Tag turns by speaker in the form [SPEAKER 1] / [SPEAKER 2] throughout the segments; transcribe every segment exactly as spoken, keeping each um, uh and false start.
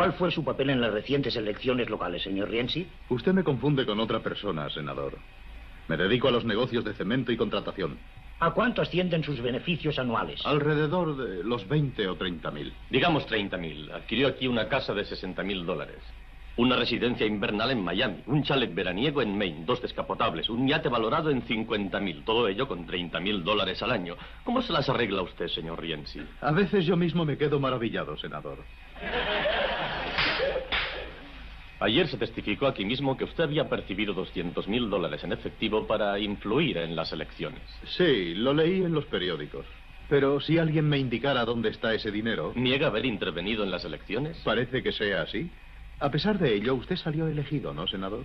[SPEAKER 1] ¿Cuál fue su papel en las recientes elecciones locales, señor Rienzi?
[SPEAKER 2] Usted me confunde con otra persona, senador. Me dedico a los negocios de cemento y contratación.
[SPEAKER 1] ¿A cuánto ascienden sus beneficios anuales?
[SPEAKER 2] Alrededor de los veinte o treinta mil.
[SPEAKER 3] Digamos treinta mil. Adquirió aquí una casa de sesenta mil dólares. Una residencia invernal en Miami. Un chalet veraniego en Maine. Dos descapotables. Un yate valorado en cincuenta mil. Todo ello con treinta mil dólares al año. ¿Cómo se las arregla usted, señor Rienzi?
[SPEAKER 2] A veces yo mismo me quedo maravillado, senador.
[SPEAKER 3] Ayer se testificó aquí mismo que usted había percibido doscientos mil dólares en efectivo para influir en las elecciones.
[SPEAKER 2] Sí, lo leí en los periódicos. Pero si alguien me indicara dónde está ese dinero...
[SPEAKER 3] ¿Niega haber intervenido en las elecciones?
[SPEAKER 2] Parece que sea así. A pesar de ello, usted salió elegido, ¿no, senador?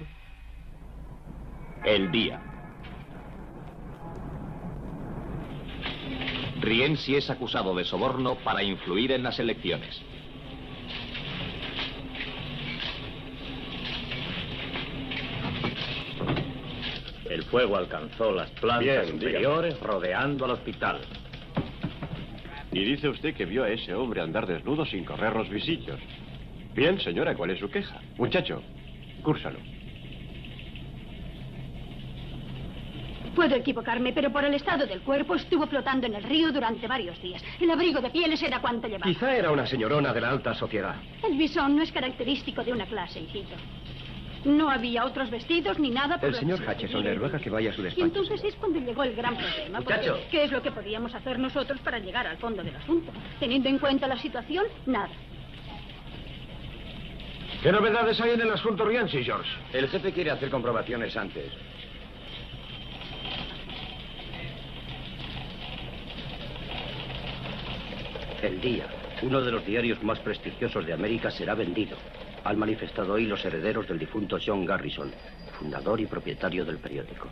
[SPEAKER 4] El día. Rienzi es acusado de soborno para influir en las elecciones.
[SPEAKER 1] El fuego alcanzó las plantas
[SPEAKER 5] Bien,
[SPEAKER 1] superiores, rodeando al hospital.
[SPEAKER 5] Y dice usted que vio a ese hombre andar desnudo sin correr los visillos. Bien, señora, ¿cuál es su queja? Muchacho, cúrsalo.
[SPEAKER 6] Puedo equivocarme, pero por el estado del cuerpo estuvo flotando en el río durante varios días. El abrigo de pieles era cuanto llevaba.
[SPEAKER 5] Quizá era una señorona de la alta sociedad.
[SPEAKER 6] El bisón no es característico de una clase, hijito. No había otros vestidos ni nada por
[SPEAKER 5] El señor Hutchison le ruega que vaya a su
[SPEAKER 6] Y
[SPEAKER 5] despacho.
[SPEAKER 6] entonces es cuando llegó el gran problema. porque
[SPEAKER 1] Muchacho.
[SPEAKER 6] ¿Qué es lo que podíamos hacer nosotros para llegar al fondo del asunto? Teniendo en cuenta la situación, nada.
[SPEAKER 5] ¿Qué novedades hay en el asunto Rienzi, George?
[SPEAKER 7] El jefe quiere hacer comprobaciones antes.
[SPEAKER 1] El día, uno de los diarios más prestigiosos de América, será vendido. Han manifestado hoy los herederos del difunto John Garrison, fundador y propietario del periódico.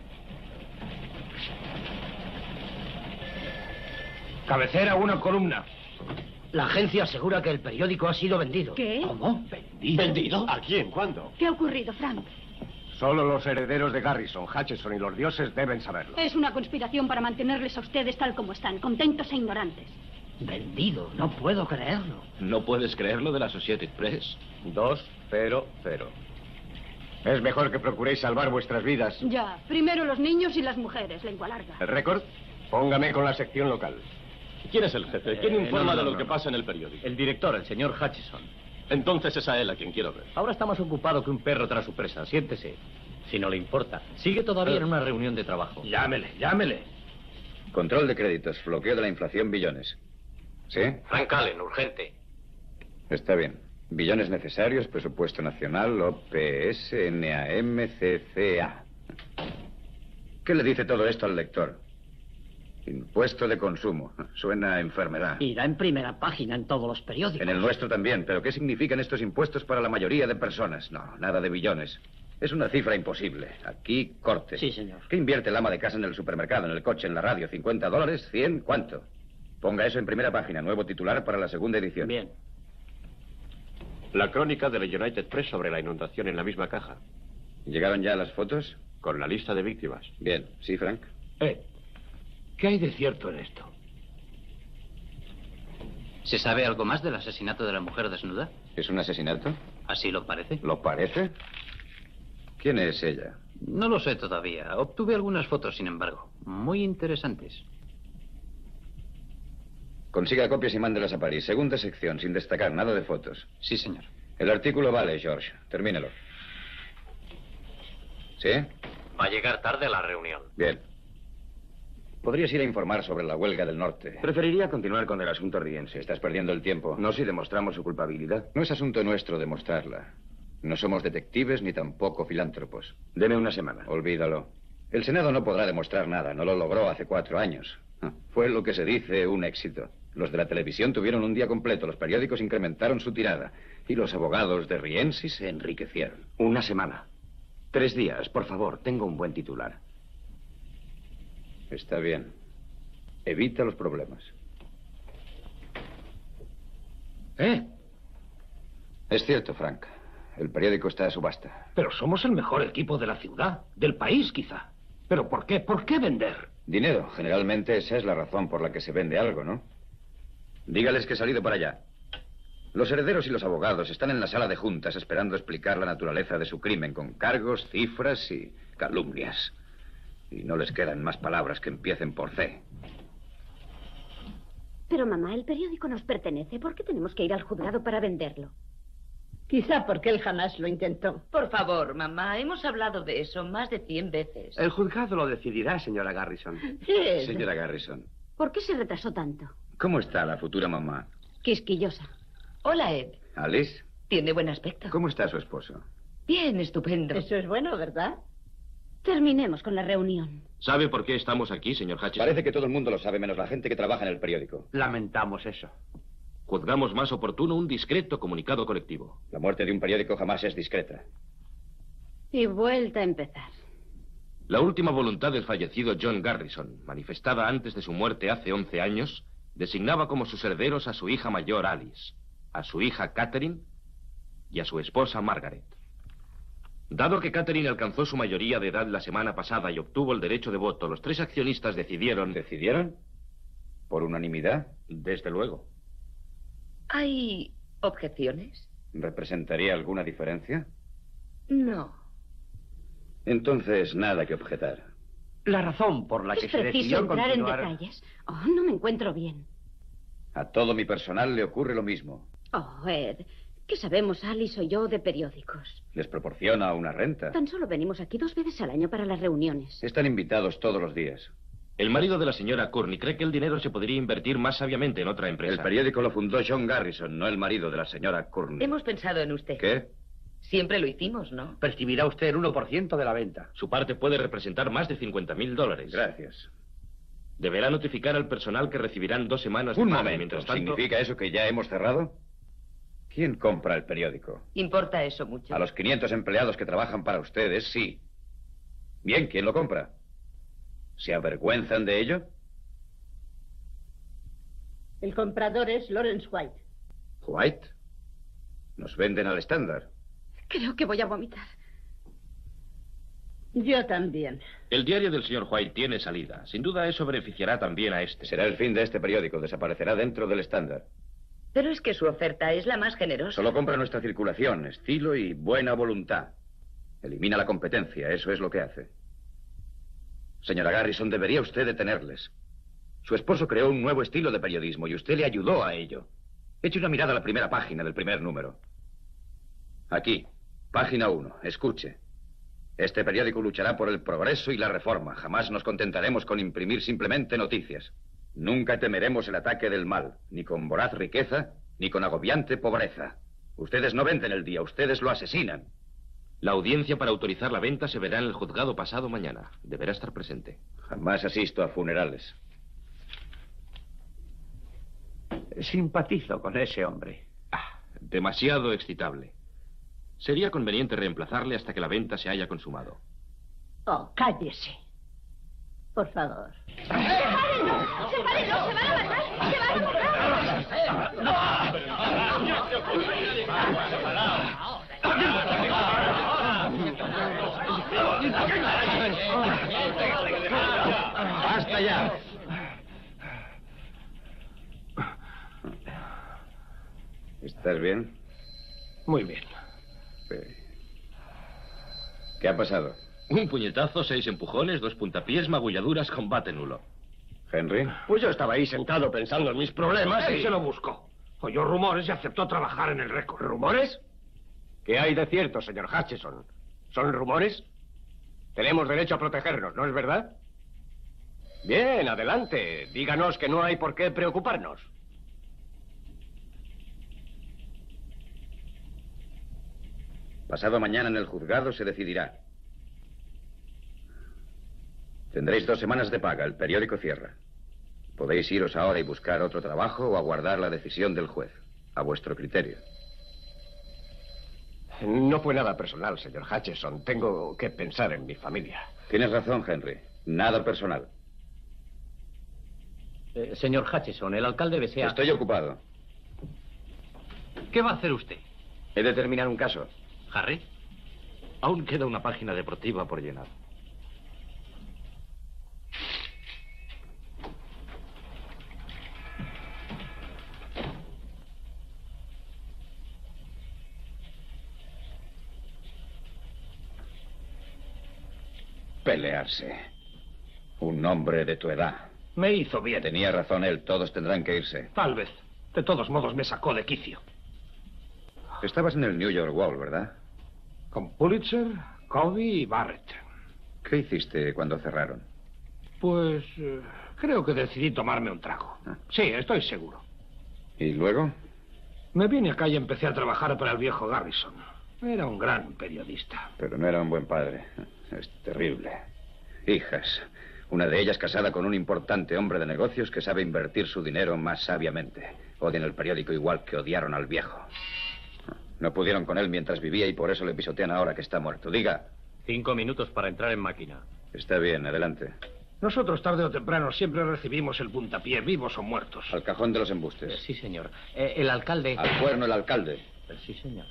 [SPEAKER 5] Cabecera, una columna.
[SPEAKER 1] La agencia asegura que el periódico ha sido vendido.
[SPEAKER 6] ¿Qué?
[SPEAKER 1] ¿Cómo? ¿Vendido?
[SPEAKER 5] ¿Vendido? ¿A quién? ¿Cuándo?
[SPEAKER 6] ¿Qué ha ocurrido, Frank?
[SPEAKER 5] Solo los herederos de Garrison, Hutchison y los dioses deben saberlo.
[SPEAKER 6] Es una conspiración para mantenerles a ustedes tal como están, contentos e ignorantes.
[SPEAKER 1] Vendido, no puedo creerlo.
[SPEAKER 7] ¿No puedes creerlo de la Associated Press?
[SPEAKER 5] Dos, cero, cero. Es mejor que procuréis salvar vuestras vidas.
[SPEAKER 6] Ya, primero los niños y las mujeres, lengua larga.
[SPEAKER 5] ¿El récord? Póngame con la sección local.
[SPEAKER 3] ¿Quién es el jefe? ¿Quién
[SPEAKER 5] Eh,
[SPEAKER 3] informa
[SPEAKER 5] no, no,
[SPEAKER 3] de lo
[SPEAKER 5] no,
[SPEAKER 3] que
[SPEAKER 5] no.
[SPEAKER 3] pasa en el periódico?
[SPEAKER 1] El director, el señor Hutchison.
[SPEAKER 3] Entonces es a él a quien quiero ver.
[SPEAKER 1] Ahora está más ocupado que un perro tras su presa. Siéntese. Si no le importa. Sigue todavía en una reunión de trabajo.
[SPEAKER 5] Llámele, llámele.
[SPEAKER 7] Control de créditos, bloqueo de la inflación, billones. ¿Sí?
[SPEAKER 1] Frank Allen, urgente.
[SPEAKER 7] Está bien. Billones necesarios, presupuesto nacional, O P S, N A M, C C A. ¿Qué le dice todo esto al lector? Impuesto de consumo. Suena a enfermedad.
[SPEAKER 1] Irá en primera página en todos los periódicos.
[SPEAKER 7] En el nuestro también, pero ¿qué significan estos impuestos para la mayoría de personas? No, nada de billones. Es una cifra imposible. Aquí, corte.
[SPEAKER 1] Sí, señor.
[SPEAKER 7] ¿Qué invierte el ama de casa en el supermercado, en el coche, en la radio? ¿cincuenta dólares? ¿cien? ¿Cuánto? Ponga eso en primera página, nuevo titular para la segunda edición.
[SPEAKER 1] Bien.
[SPEAKER 5] La crónica de la United Press sobre la inundación en la misma caja.
[SPEAKER 7] ¿Llegaron ya las fotos?
[SPEAKER 5] Con la lista de víctimas.
[SPEAKER 7] Bien. ¿Sí, Frank?
[SPEAKER 5] Eh, ¿qué hay de cierto en esto?
[SPEAKER 8] ¿Se sabe algo más del asesinato de la mujer desnuda?
[SPEAKER 7] ¿Es un asesinato?
[SPEAKER 8] Así lo parece.
[SPEAKER 7] ¿Lo parece? ¿Quién es ella?
[SPEAKER 8] No lo sé todavía. Obtuve algunas fotos, sin embargo. Muy interesantes.
[SPEAKER 7] Consiga copias y mándelas a París. Segunda sección, sin destacar, nada de fotos.
[SPEAKER 8] Sí, señor.
[SPEAKER 7] El artículo vale, George. Termínelo. ¿Sí?
[SPEAKER 1] Va a llegar tarde a la reunión.
[SPEAKER 7] Bien. Podrías ir a informar sobre la huelga del norte.
[SPEAKER 5] Preferiría continuar con el asunto Rienzi.
[SPEAKER 7] Estás perdiendo el tiempo.
[SPEAKER 5] No si demostramos su culpabilidad.
[SPEAKER 7] No es asunto nuestro demostrarla. No somos detectives ni tampoco filántropos.
[SPEAKER 5] Deme una semana.
[SPEAKER 7] Olvídalo. El Senado no podrá demostrar nada. No lo logró hace cuatro años. Fue lo que se dice un éxito. Los de la televisión tuvieron un día completo. Los periódicos incrementaron su tirada. Y los abogados de Rienzi se enriquecieron.
[SPEAKER 5] Una semana. Tres días, por favor. Tengo un buen titular.
[SPEAKER 7] Está bien. Evita los problemas.
[SPEAKER 5] ¿Eh?
[SPEAKER 7] Es cierto, Frank. El periódico está a subasta.
[SPEAKER 5] Pero somos el mejor equipo de la ciudad. Del país, quizá. ¿Pero por qué? ¿Por qué vender?
[SPEAKER 7] Dinero. Generalmente esa es la razón por la que se vende algo, ¿no? Dígales que he salido para allá. Los herederos y los abogados están en la sala de juntas esperando explicar la naturaleza de su crimen con cargos, cifras y calumnias. Y no les quedan más palabras que empiecen por C.
[SPEAKER 9] Pero, mamá, el periódico nos pertenece. ¿Por qué tenemos que ir al juzgado para venderlo?
[SPEAKER 10] Quizá porque él jamás lo intentó.
[SPEAKER 11] Por favor, mamá, hemos hablado de eso más de cien veces.
[SPEAKER 12] El juzgado lo decidirá, señora Garrison.
[SPEAKER 10] Sí.
[SPEAKER 7] Señora Garrison.
[SPEAKER 9] ¿Por qué se retrasó tanto?
[SPEAKER 7] ¿Cómo está la futura mamá?
[SPEAKER 9] Quisquillosa.
[SPEAKER 11] Hola, Ed.
[SPEAKER 7] Alice.
[SPEAKER 11] Tiene buen aspecto.
[SPEAKER 7] ¿Cómo está su esposo?
[SPEAKER 11] Bien, estupendo.
[SPEAKER 10] Eso es bueno, ¿verdad?
[SPEAKER 9] Terminemos con la reunión.
[SPEAKER 3] ¿Sabe por qué estamos aquí, señor Hutchison?
[SPEAKER 7] Parece que todo el mundo lo sabe, menos la gente que trabaja en el periódico.
[SPEAKER 12] Lamentamos eso.
[SPEAKER 3] Juzgamos más oportuno un discreto comunicado colectivo.
[SPEAKER 7] La muerte de un periódico jamás es discreta.
[SPEAKER 9] Y vuelta a empezar.
[SPEAKER 3] La última voluntad del fallecido John Garrison, manifestada antes de su muerte hace once años, designaba como sus herederos a su hija mayor Alice, a su hija Catherine y a su esposa Margaret. Dado que Catherine alcanzó su mayoría de edad la semana pasada y obtuvo el derecho de voto, los tres accionistas decidieron...
[SPEAKER 7] ¿Decidieron? ¿Por unanimidad?
[SPEAKER 3] Desde luego.
[SPEAKER 11] ¿Hay objeciones?
[SPEAKER 7] ¿Representaría alguna diferencia?
[SPEAKER 11] No.
[SPEAKER 7] Entonces, nada que objetar.
[SPEAKER 12] La razón por la que
[SPEAKER 9] ¿Es
[SPEAKER 12] se
[SPEAKER 9] preciso
[SPEAKER 12] decidió
[SPEAKER 9] entrar
[SPEAKER 12] continuar...
[SPEAKER 9] en detalles? Oh, no me encuentro bien.
[SPEAKER 7] A todo mi personal le ocurre lo mismo.
[SPEAKER 9] Oh, Ed, ¿qué sabemos Alice o yo de periódicos?
[SPEAKER 7] Les proporciona una renta.
[SPEAKER 9] Tan solo venimos aquí dos veces al año para las reuniones.
[SPEAKER 7] Están invitados todos los días.
[SPEAKER 3] El marido de la señora Courtney cree que el dinero se podría invertir más sabiamente en otra empresa.
[SPEAKER 7] El periódico lo fundó John Garrison, no el marido de la señora Courtney.
[SPEAKER 11] Hemos pensado en usted.
[SPEAKER 7] ¿Qué?
[SPEAKER 11] Siempre lo hicimos, ¿no?
[SPEAKER 12] Percibirá usted el uno por ciento de la venta.
[SPEAKER 3] Su parte puede representar más de cincuenta mil dólares.
[SPEAKER 7] Gracias.
[SPEAKER 3] Deberá notificar al personal que recibirán dos semanas de
[SPEAKER 7] Un
[SPEAKER 3] pago,
[SPEAKER 7] momento.
[SPEAKER 3] mientras tanto...
[SPEAKER 7] ¿Significa eso que ya hemos cerrado? ¿Quién compra el periódico?
[SPEAKER 11] ¿Importa eso mucho?
[SPEAKER 7] A los quinientos empleados que trabajan para ustedes, sí. Bien, ¿quién lo compra? ¿Se avergüenzan de ello?
[SPEAKER 10] El comprador es Lawrence White.
[SPEAKER 7] ¿White? Nos venden al estándar.
[SPEAKER 9] Creo que voy a vomitar.
[SPEAKER 10] Yo también.
[SPEAKER 3] El diario del señor White tiene salida. Sin duda eso beneficiará también a este.
[SPEAKER 7] Será el fin de este periódico. Desaparecerá dentro del estándar.
[SPEAKER 11] Pero es que su oferta es la más generosa.
[SPEAKER 7] Solo compra nuestra circulación, estilo y buena voluntad. Elimina la competencia. Eso es lo que hace. Señora Garrison, debería usted detenerles. Su esposo creó un nuevo estilo de periodismo y usted le ayudó a ello. Eche una mirada a la primera página del primer número. Aquí, página uno. Escuche. Este periódico luchará por el progreso y la reforma. Jamás nos contentaremos con imprimir simplemente noticias. Nunca temeremos el ataque del mal, ni con voraz riqueza, ni con agobiante pobreza. Ustedes no venden el día, ustedes lo asesinan.
[SPEAKER 3] La audiencia para autorizar la venta se verá en el juzgado pasado mañana. Deberá estar presente.
[SPEAKER 7] Jamás asisto a funerales.
[SPEAKER 12] Simpatizo con ese hombre.
[SPEAKER 3] Ah, demasiado excitable. Sería conveniente reemplazarle hasta que la venta se haya consumado.
[SPEAKER 10] Oh, cállese. Por favor.
[SPEAKER 6] ¡Sepárenlo! ¡Sepárenlo! ¡Se van a matar! ¡Se van a matar!
[SPEAKER 7] ¡Basta ya! ¿Estás bien?
[SPEAKER 12] Muy bien.
[SPEAKER 7] ¿Qué ha pasado?
[SPEAKER 3] Un puñetazo, seis empujones, dos puntapiés, magulladuras, combate nulo.
[SPEAKER 7] ¿Henry?
[SPEAKER 5] Pues yo estaba ahí sentado pensando en mis problemas y...
[SPEAKER 12] se lo buscó. Oyó rumores y aceptó trabajar en el récord.
[SPEAKER 5] ¿Rumores? ¿Qué hay de cierto, señor Hutchison? ¿Son rumores? Tenemos derecho a protegernos, ¿no es verdad? Bien, adelante. Díganos que no hay por qué preocuparnos.
[SPEAKER 7] Pasado mañana en el juzgado se decidirá. Tendréis dos semanas de paga. El periódico cierra. Podéis iros ahora y buscar otro trabajo o aguardar la decisión del juez. A vuestro criterio.
[SPEAKER 5] No fue nada personal, señor Hutchison. Tengo que pensar en mi familia.
[SPEAKER 7] Tienes razón, Henry. Nada personal.
[SPEAKER 8] Eh, señor Hutchison, el alcalde desea...
[SPEAKER 7] Estoy ocupado.
[SPEAKER 8] ¿Qué va a hacer usted?
[SPEAKER 7] He de terminar un caso.
[SPEAKER 8] ¿Harry?
[SPEAKER 3] Aún queda una página deportiva por llenar.
[SPEAKER 7] Pelearse. Un hombre de tu edad.
[SPEAKER 12] Me hizo bien.
[SPEAKER 7] Tenía razón él, todos tendrán que irse.
[SPEAKER 12] Tal vez. De todos modos me sacó de quicio.
[SPEAKER 7] Estabas en el New York World, ¿verdad?
[SPEAKER 12] Con Pulitzer, Covey y Barrett.
[SPEAKER 7] ¿Qué hiciste cuando cerraron?
[SPEAKER 12] Pues eh, creo que decidí tomarme un trago.
[SPEAKER 7] Ah.
[SPEAKER 12] Sí, estoy seguro.
[SPEAKER 7] ¿Y luego?
[SPEAKER 12] Me vine acá y empecé a trabajar para el viejo Garrison. Era un gran periodista.
[SPEAKER 7] Pero no era un buen padre. Es terrible. Hijas. Una de ellas casada con un importante hombre de negocios que sabe invertir su dinero más sabiamente. Odian el periódico igual que odiaron al viejo. No pudieron con él mientras vivía y por eso le pisotean ahora que está muerto. Diga.
[SPEAKER 3] Cinco minutos para entrar en máquina.
[SPEAKER 7] Está bien, adelante.
[SPEAKER 12] Nosotros tarde o temprano siempre recibimos el puntapié, vivos o muertos.
[SPEAKER 7] Al cajón de los embustes.
[SPEAKER 8] Sí, señor. Eh, el alcalde...
[SPEAKER 7] Al cuerno el alcalde.
[SPEAKER 8] Sí, señor.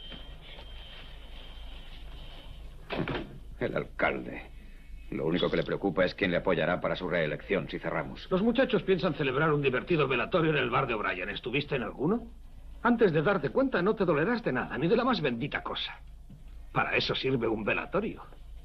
[SPEAKER 7] El alcalde. Lo único que le preocupa es quién le apoyará para su reelección si cerramos.
[SPEAKER 12] Los muchachos piensan celebrar un divertido velatorio en el bar de O'Brien. ¿Estuviste en alguno? Antes de darte cuenta no te dolerás de nada, ni de la más bendita cosa. Para eso sirve un velatorio.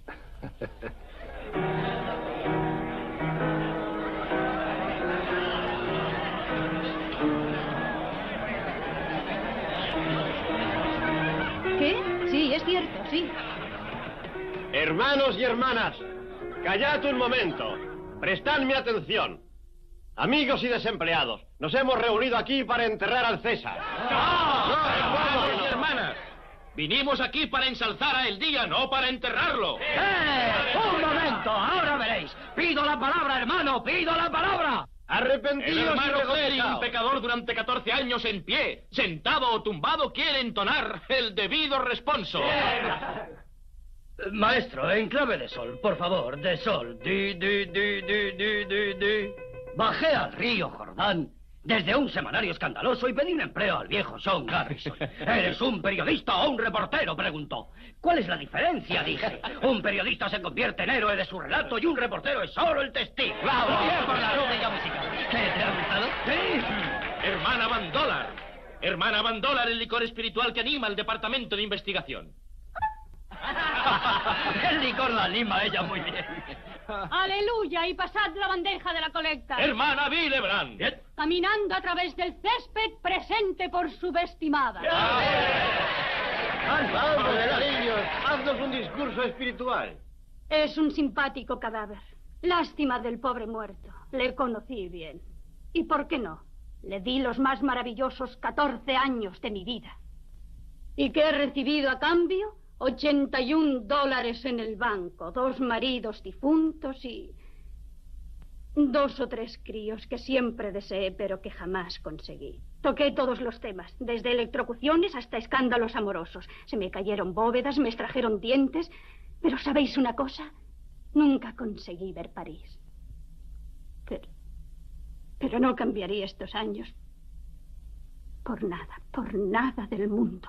[SPEAKER 6] ¿Qué? Sí, es cierto, sí.
[SPEAKER 5] Hermanos y hermanas, callad un momento. Prestadme atención. Amigos y desempleados, nos hemos reunido aquí para enterrar al César.
[SPEAKER 13] ¡No! ¡No, hermanos y hermanas! Vinimos aquí para ensalzar a El Día, no para enterrarlo.
[SPEAKER 14] ¡Eh! ¡Un momento! ¡Ahora veréis! ¡Pido la palabra, hermano! ¡Pido la palabra!
[SPEAKER 5] Arrepentidos
[SPEAKER 13] El hermano
[SPEAKER 5] y
[SPEAKER 13] Clery,
[SPEAKER 5] regocijaos.
[SPEAKER 13] un pecador durante catorce años en pie, sentado o tumbado, quiere entonar el debido responso.
[SPEAKER 14] Maestro, en clave de sol, por favor, de sol. Di, di, di, di, di, di, di. Bajé al río Jordán desde un semanario escandaloso y pedí un empleo al viejo John Garrison. ¿Eres un periodista o un reportero?, preguntó. ¿Cuál es la diferencia?, dije. Un periodista se convierte en héroe de su relato y un reportero es solo el testigo. ¡Bravo! Bien por la rúbrica musical. ¿Qué, te ha gustado? Sí.
[SPEAKER 13] Hermana Van Dollar. Hermana Van Dollar, el licor espiritual que anima al departamento de investigación.
[SPEAKER 14] El licor la anima ella muy bien.
[SPEAKER 6] ¡Aleluya! Y pasad la bandeja de la colecta.
[SPEAKER 13] Hermana Villebrand.
[SPEAKER 6] Caminando a través del césped, presente por subestimada.
[SPEAKER 5] Vamos, niños, haznos un discurso espiritual.
[SPEAKER 6] Es un simpático cadáver. Lástima del pobre muerto. Le conocí bien. ¿Y por qué no? Le di los más maravillosos catorce años de mi vida. ¿Y qué he recibido a cambio? ochenta y un dólares en el banco, dos maridos difuntos y dos o tres críos que siempre deseé pero que jamás conseguí. Toqué todos los temas, desde electrocuciones hasta escándalos amorosos. Se me cayeron bóvedas, me extrajeron dientes, pero ¿sabéis una cosa? Nunca conseguí ver París. Pero, pero no cambiaría estos años por nada, por nada del mundo.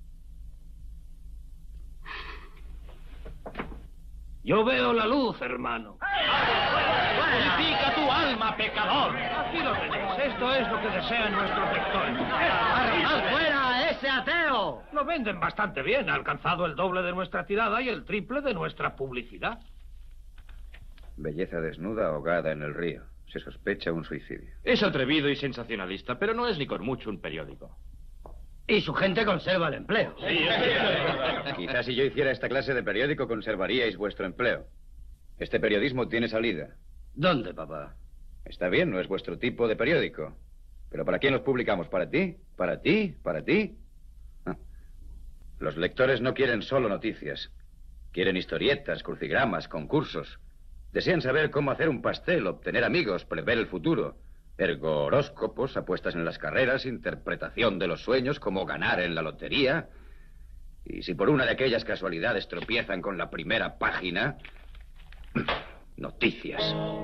[SPEAKER 12] Yo veo la luz, hermano.
[SPEAKER 13] Purifica tu alma, pecador.
[SPEAKER 12] Aquí lo tenéis. Esto es lo que desean nuestros lectores.
[SPEAKER 14] ¡Arrojad fuera a ese ateo!
[SPEAKER 12] Lo venden bastante bien. Ha alcanzado el doble de nuestra tirada y el triple de nuestra publicidad.
[SPEAKER 7] Belleza desnuda ahogada en el río. Se sospecha un suicidio.
[SPEAKER 3] Es atrevido y sensacionalista, pero no es ni con mucho un periódico.
[SPEAKER 14] Y su gente conserva el empleo.
[SPEAKER 7] Quizás si yo hiciera esta clase de periódico conservaríais vuestro empleo. Este periodismo tiene salida.
[SPEAKER 14] ¿Dónde, papá?
[SPEAKER 7] Está bien, no es vuestro tipo de periódico. ¿Pero para quién los publicamos? ¿Para ti? ¿Para ti? ¿Para ti? Ah. Los lectores no quieren solo noticias. Quieren historietas, crucigramas, concursos. Desean saber cómo hacer un pastel, obtener amigos, prever el futuro. Ergo horóscopos, apuestas en las carreras, interpretación de los sueños, cómo ganar en la lotería. Y si por una de aquellas casualidades tropiezan con la primera página, noticias.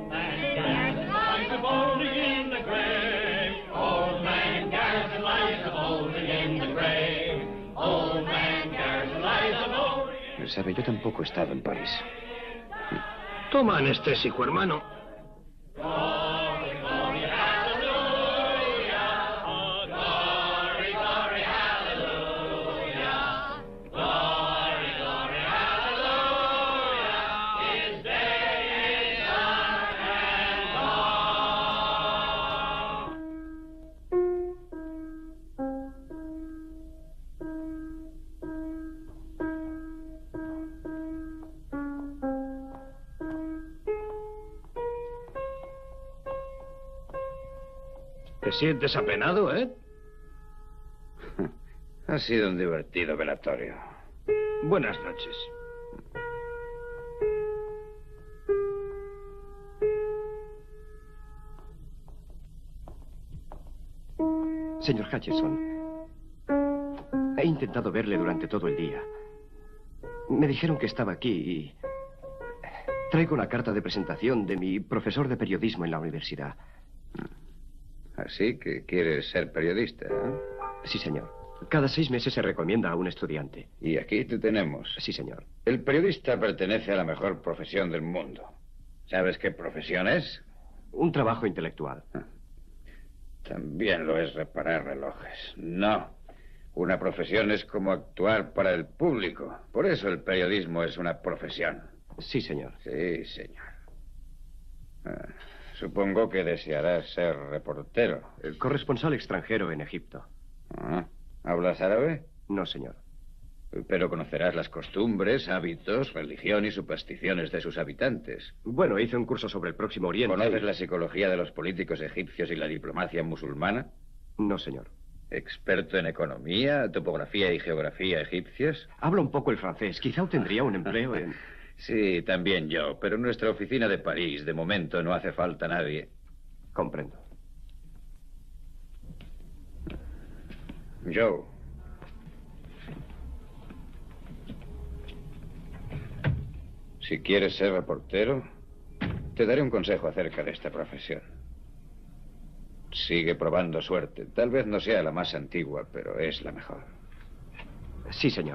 [SPEAKER 7] Sabe, yo tampoco he estado en París.
[SPEAKER 12] Toma anestésico, hermano. ¿Te sientes apenado, eh?
[SPEAKER 7] Ha sido un divertido velatorio.
[SPEAKER 12] Buenas noches.
[SPEAKER 15] Señor Hutchison, he intentado verle durante todo el día. Me dijeron que estaba aquí y... traigo la carta de presentación de mi profesor de periodismo en la universidad.
[SPEAKER 7] Así que quieres ser periodista, ¿eh?
[SPEAKER 15] Sí, señor. Cada seis meses se recomienda a un estudiante.
[SPEAKER 7] Y aquí te tenemos.
[SPEAKER 15] Sí, señor.
[SPEAKER 7] El periodista pertenece a la mejor profesión del mundo. ¿Sabes qué profesión es?
[SPEAKER 15] Un trabajo intelectual.
[SPEAKER 7] También lo es reparar relojes. No. Una profesión es como actuar para el público. Por eso el periodismo es una profesión.
[SPEAKER 15] Sí, señor.
[SPEAKER 7] Sí, señor. Ah, supongo que desearás ser reportero.
[SPEAKER 15] El corresponsal extranjero en Egipto.
[SPEAKER 7] Ah, ¿hablas árabe?
[SPEAKER 15] No, señor.
[SPEAKER 7] Pero conocerás las costumbres, hábitos, religión y supersticiones de sus habitantes.
[SPEAKER 15] Bueno, hice un curso sobre el Próximo Oriente.
[SPEAKER 7] ¿Conoces la psicología de los políticos egipcios y la diplomacia musulmana?
[SPEAKER 15] No, señor.
[SPEAKER 7] ¿Experto en economía, topografía y geografía egipcias?
[SPEAKER 15] Hablo un poco el francés. Quizá obtendría un empleo en...
[SPEAKER 7] Sí, también yo. Pero en nuestra oficina de París, de momento, no hace falta nadie.
[SPEAKER 15] Comprendo.
[SPEAKER 7] Joe. Si quieres ser reportero, te daré un consejo acerca de esta profesión. Sigue probando suerte. Tal vez no sea la más antigua, pero es la mejor.
[SPEAKER 15] Sí, señor.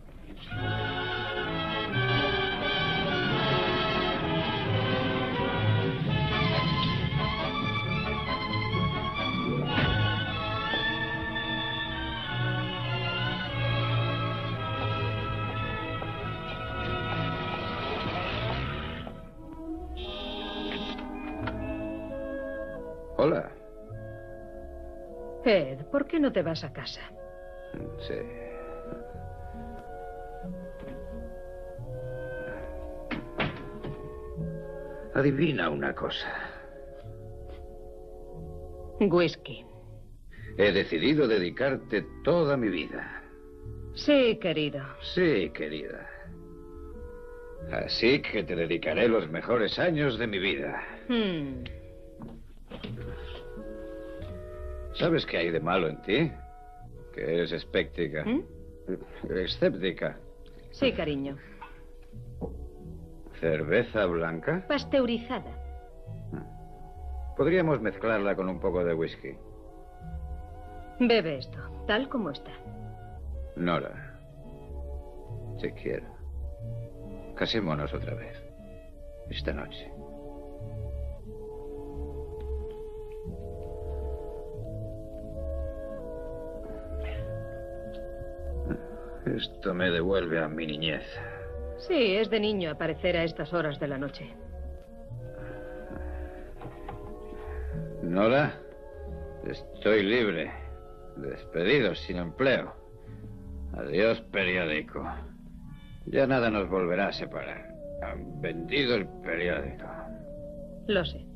[SPEAKER 7] Hola.
[SPEAKER 16] Ed, ¿por qué no te vas a casa?
[SPEAKER 7] Sí. Adivina una cosa.
[SPEAKER 16] Whisky.
[SPEAKER 7] He decidido dedicarte toda mi vida.
[SPEAKER 16] Sí, querido.
[SPEAKER 7] Sí, querida. Así que te dedicaré los mejores años de mi vida.
[SPEAKER 16] Hmm.
[SPEAKER 7] ¿Sabes qué hay de malo en ti? Que eres escéptica.
[SPEAKER 16] ¿Mm?
[SPEAKER 7] Escéptica.
[SPEAKER 16] Sí, cariño.
[SPEAKER 7] ¿Cerveza blanca?
[SPEAKER 16] Pasteurizada.
[SPEAKER 7] Podríamos mezclarla con un poco de whisky.
[SPEAKER 16] Bebe esto, tal como está.
[SPEAKER 7] Nora, te quiero. Casémonos otra vez. Esta noche. Esto me devuelve a mi niñez.
[SPEAKER 16] Sí, es de niño aparecer a estas horas de la noche.
[SPEAKER 7] Nora, estoy libre. Despedido, sin empleo. Adiós, periódico. Ya nada nos volverá a separar. Han vendido el periódico.
[SPEAKER 16] Lo sé.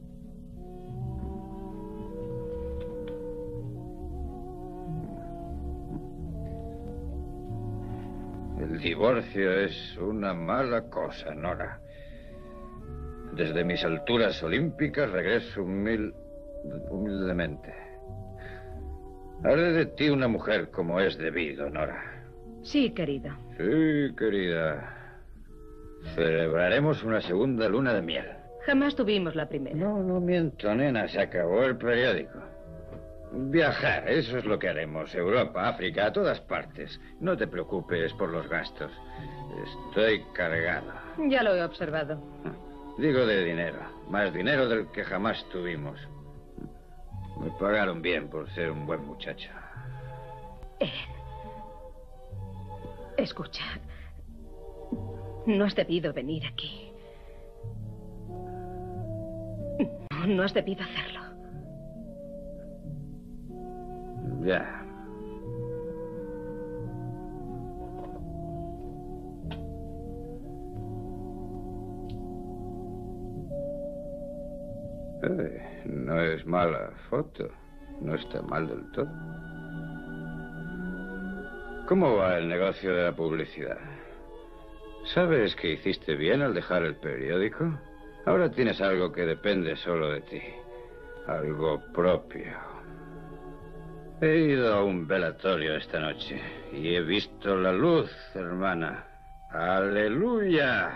[SPEAKER 7] El divorcio es una mala cosa, Nora. Desde mis alturas olímpicas regreso humil... humildemente. Haré de ti una mujer como es debido, Nora.
[SPEAKER 16] Sí, querido.
[SPEAKER 7] Sí, querida. Celebraremos una segunda luna de miel.
[SPEAKER 16] Jamás tuvimos la primera.
[SPEAKER 7] No, no miento, nena. Se acabó el periódico. Viajar, eso es lo que haremos. Europa, África, a todas partes. No te preocupes por los gastos. Estoy cargado.
[SPEAKER 16] Ya lo he observado.
[SPEAKER 7] Digo de dinero. Más dinero del que jamás tuvimos. Me pagaron bien por ser un buen muchacho.
[SPEAKER 16] Eh, escucha. No has debido venir aquí. No, no has debido hacerlo.
[SPEAKER 7] Ya. Eh, no es mala foto. No está mal del todo. ¿Cómo va el negocio de la publicidad? ¿Sabes que hiciste bien al dejar el periódico? Ahora tienes algo que depende solo de ti. Algo propio. He ido a un velatorio esta noche y he visto la luz, hermana. ¡Aleluya!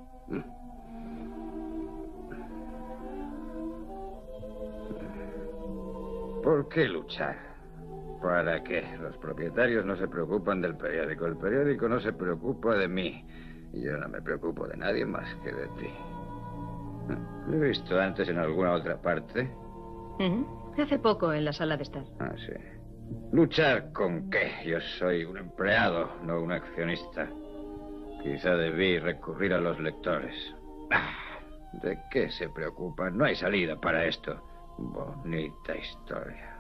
[SPEAKER 7] ¿Por qué luchar? ¿Para qué? Los propietarios no se preocupan del periódico. El periódico no se preocupa de mí. Y yo no me preocupo de nadie más que de ti. ¿Lo he visto antes en alguna otra parte?
[SPEAKER 16] Uh-huh. Hace poco en la sala de estar.
[SPEAKER 7] Ah, sí. ¿Luchar con qué? Yo soy un empleado, no un accionista. Quizá debí recurrir a los lectores. Ah, ¿de qué se preocupan? No hay salida para esto. Bonita historia.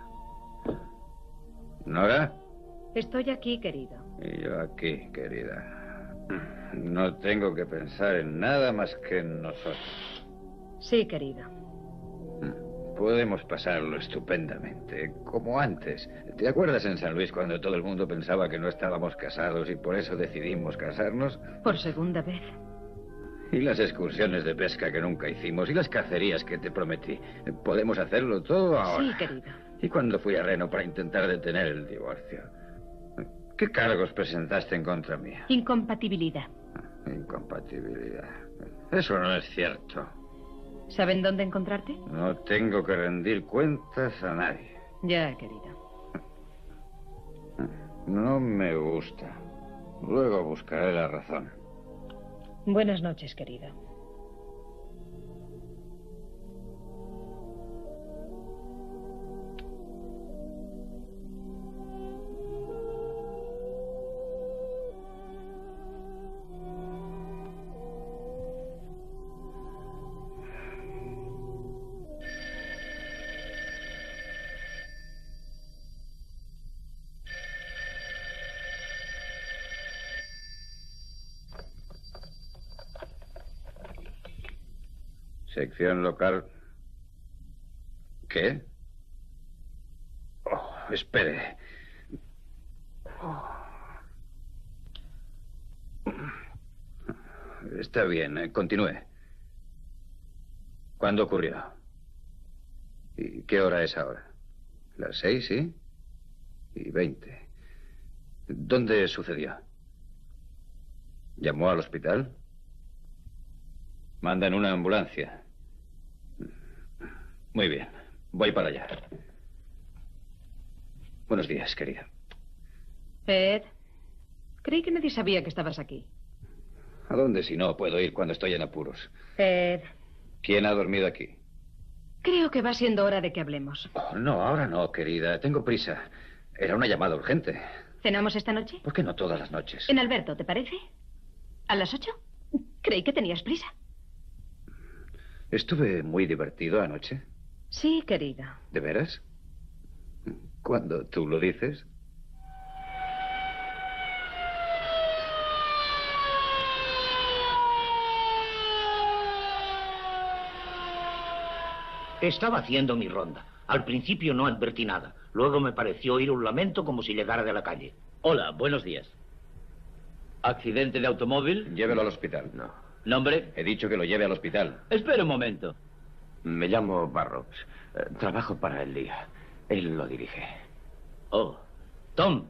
[SPEAKER 7] ¿Nora?
[SPEAKER 16] Estoy aquí, querido.
[SPEAKER 7] Y yo aquí, querida. No tengo que pensar en nada más que en nosotros.
[SPEAKER 16] Sí, querido.
[SPEAKER 7] Podemos pasarlo estupendamente, como antes. ¿Te acuerdas en San Luis cuando todo el mundo pensaba que no estábamos casados y por eso decidimos casarnos?
[SPEAKER 16] Por segunda vez.
[SPEAKER 7] Y las excursiones de pesca que nunca hicimos y las cacerías que te prometí. ¿Podemos hacerlo todo ahora?
[SPEAKER 16] Sí, querido.
[SPEAKER 7] ¿Y cuando fui a Reno para intentar detener el divorcio? ¿Qué cargos presentaste en contra mía?
[SPEAKER 16] Incompatibilidad.
[SPEAKER 7] Incompatibilidad. Eso no es cierto.
[SPEAKER 16] ¿Saben dónde encontrarte?
[SPEAKER 7] No tengo que rendir cuentas a nadie.
[SPEAKER 16] Ya, querido.
[SPEAKER 7] No me gusta. Luego buscaré la razón.
[SPEAKER 16] Buenas noches, querido.
[SPEAKER 7] Sección local. ¿Qué? Oh, espere. Oh. Está bien, eh, continúe. ¿Cuándo ocurrió? ¿Y qué hora es ahora? Las seis, ¿sí? Y veinte. ¿Dónde sucedió? ¿Llamó al hospital? Mandan una ambulancia. Muy bien, voy para allá. Buenos días, querida.
[SPEAKER 16] Ed, creí que nadie sabía que estabas aquí.
[SPEAKER 7] ¿A dónde si no puedo ir cuando estoy en apuros?
[SPEAKER 16] Ed.
[SPEAKER 7] ¿Quién ha dormido aquí?
[SPEAKER 16] Creo que va siendo hora de que hablemos.
[SPEAKER 7] Oh, no, ahora no, querida. Tengo prisa. Era una llamada urgente.
[SPEAKER 16] ¿Cenamos esta noche?
[SPEAKER 7] ¿Por qué no todas las noches?
[SPEAKER 16] En Alberto, ¿te parece? ¿A las ocho? Creí que tenías prisa.
[SPEAKER 7] Estuve muy divertido anoche.
[SPEAKER 16] Sí, querida.
[SPEAKER 7] ¿De veras? ¿Cuándo tú lo dices?
[SPEAKER 17] Estaba haciendo mi ronda. Al principio no advertí nada. Luego me pareció oír un lamento como si llegara de la calle.
[SPEAKER 18] Hola, buenos días. ¿Accidente de automóvil?
[SPEAKER 7] Llévelo al hospital.
[SPEAKER 18] No. ¿Nombre?
[SPEAKER 7] He dicho que lo lleve al hospital.
[SPEAKER 18] Espera un momento.
[SPEAKER 1] Me llamo Barrocks. Eh, trabajo para el día. Él lo dirige.
[SPEAKER 18] Oh. Tom.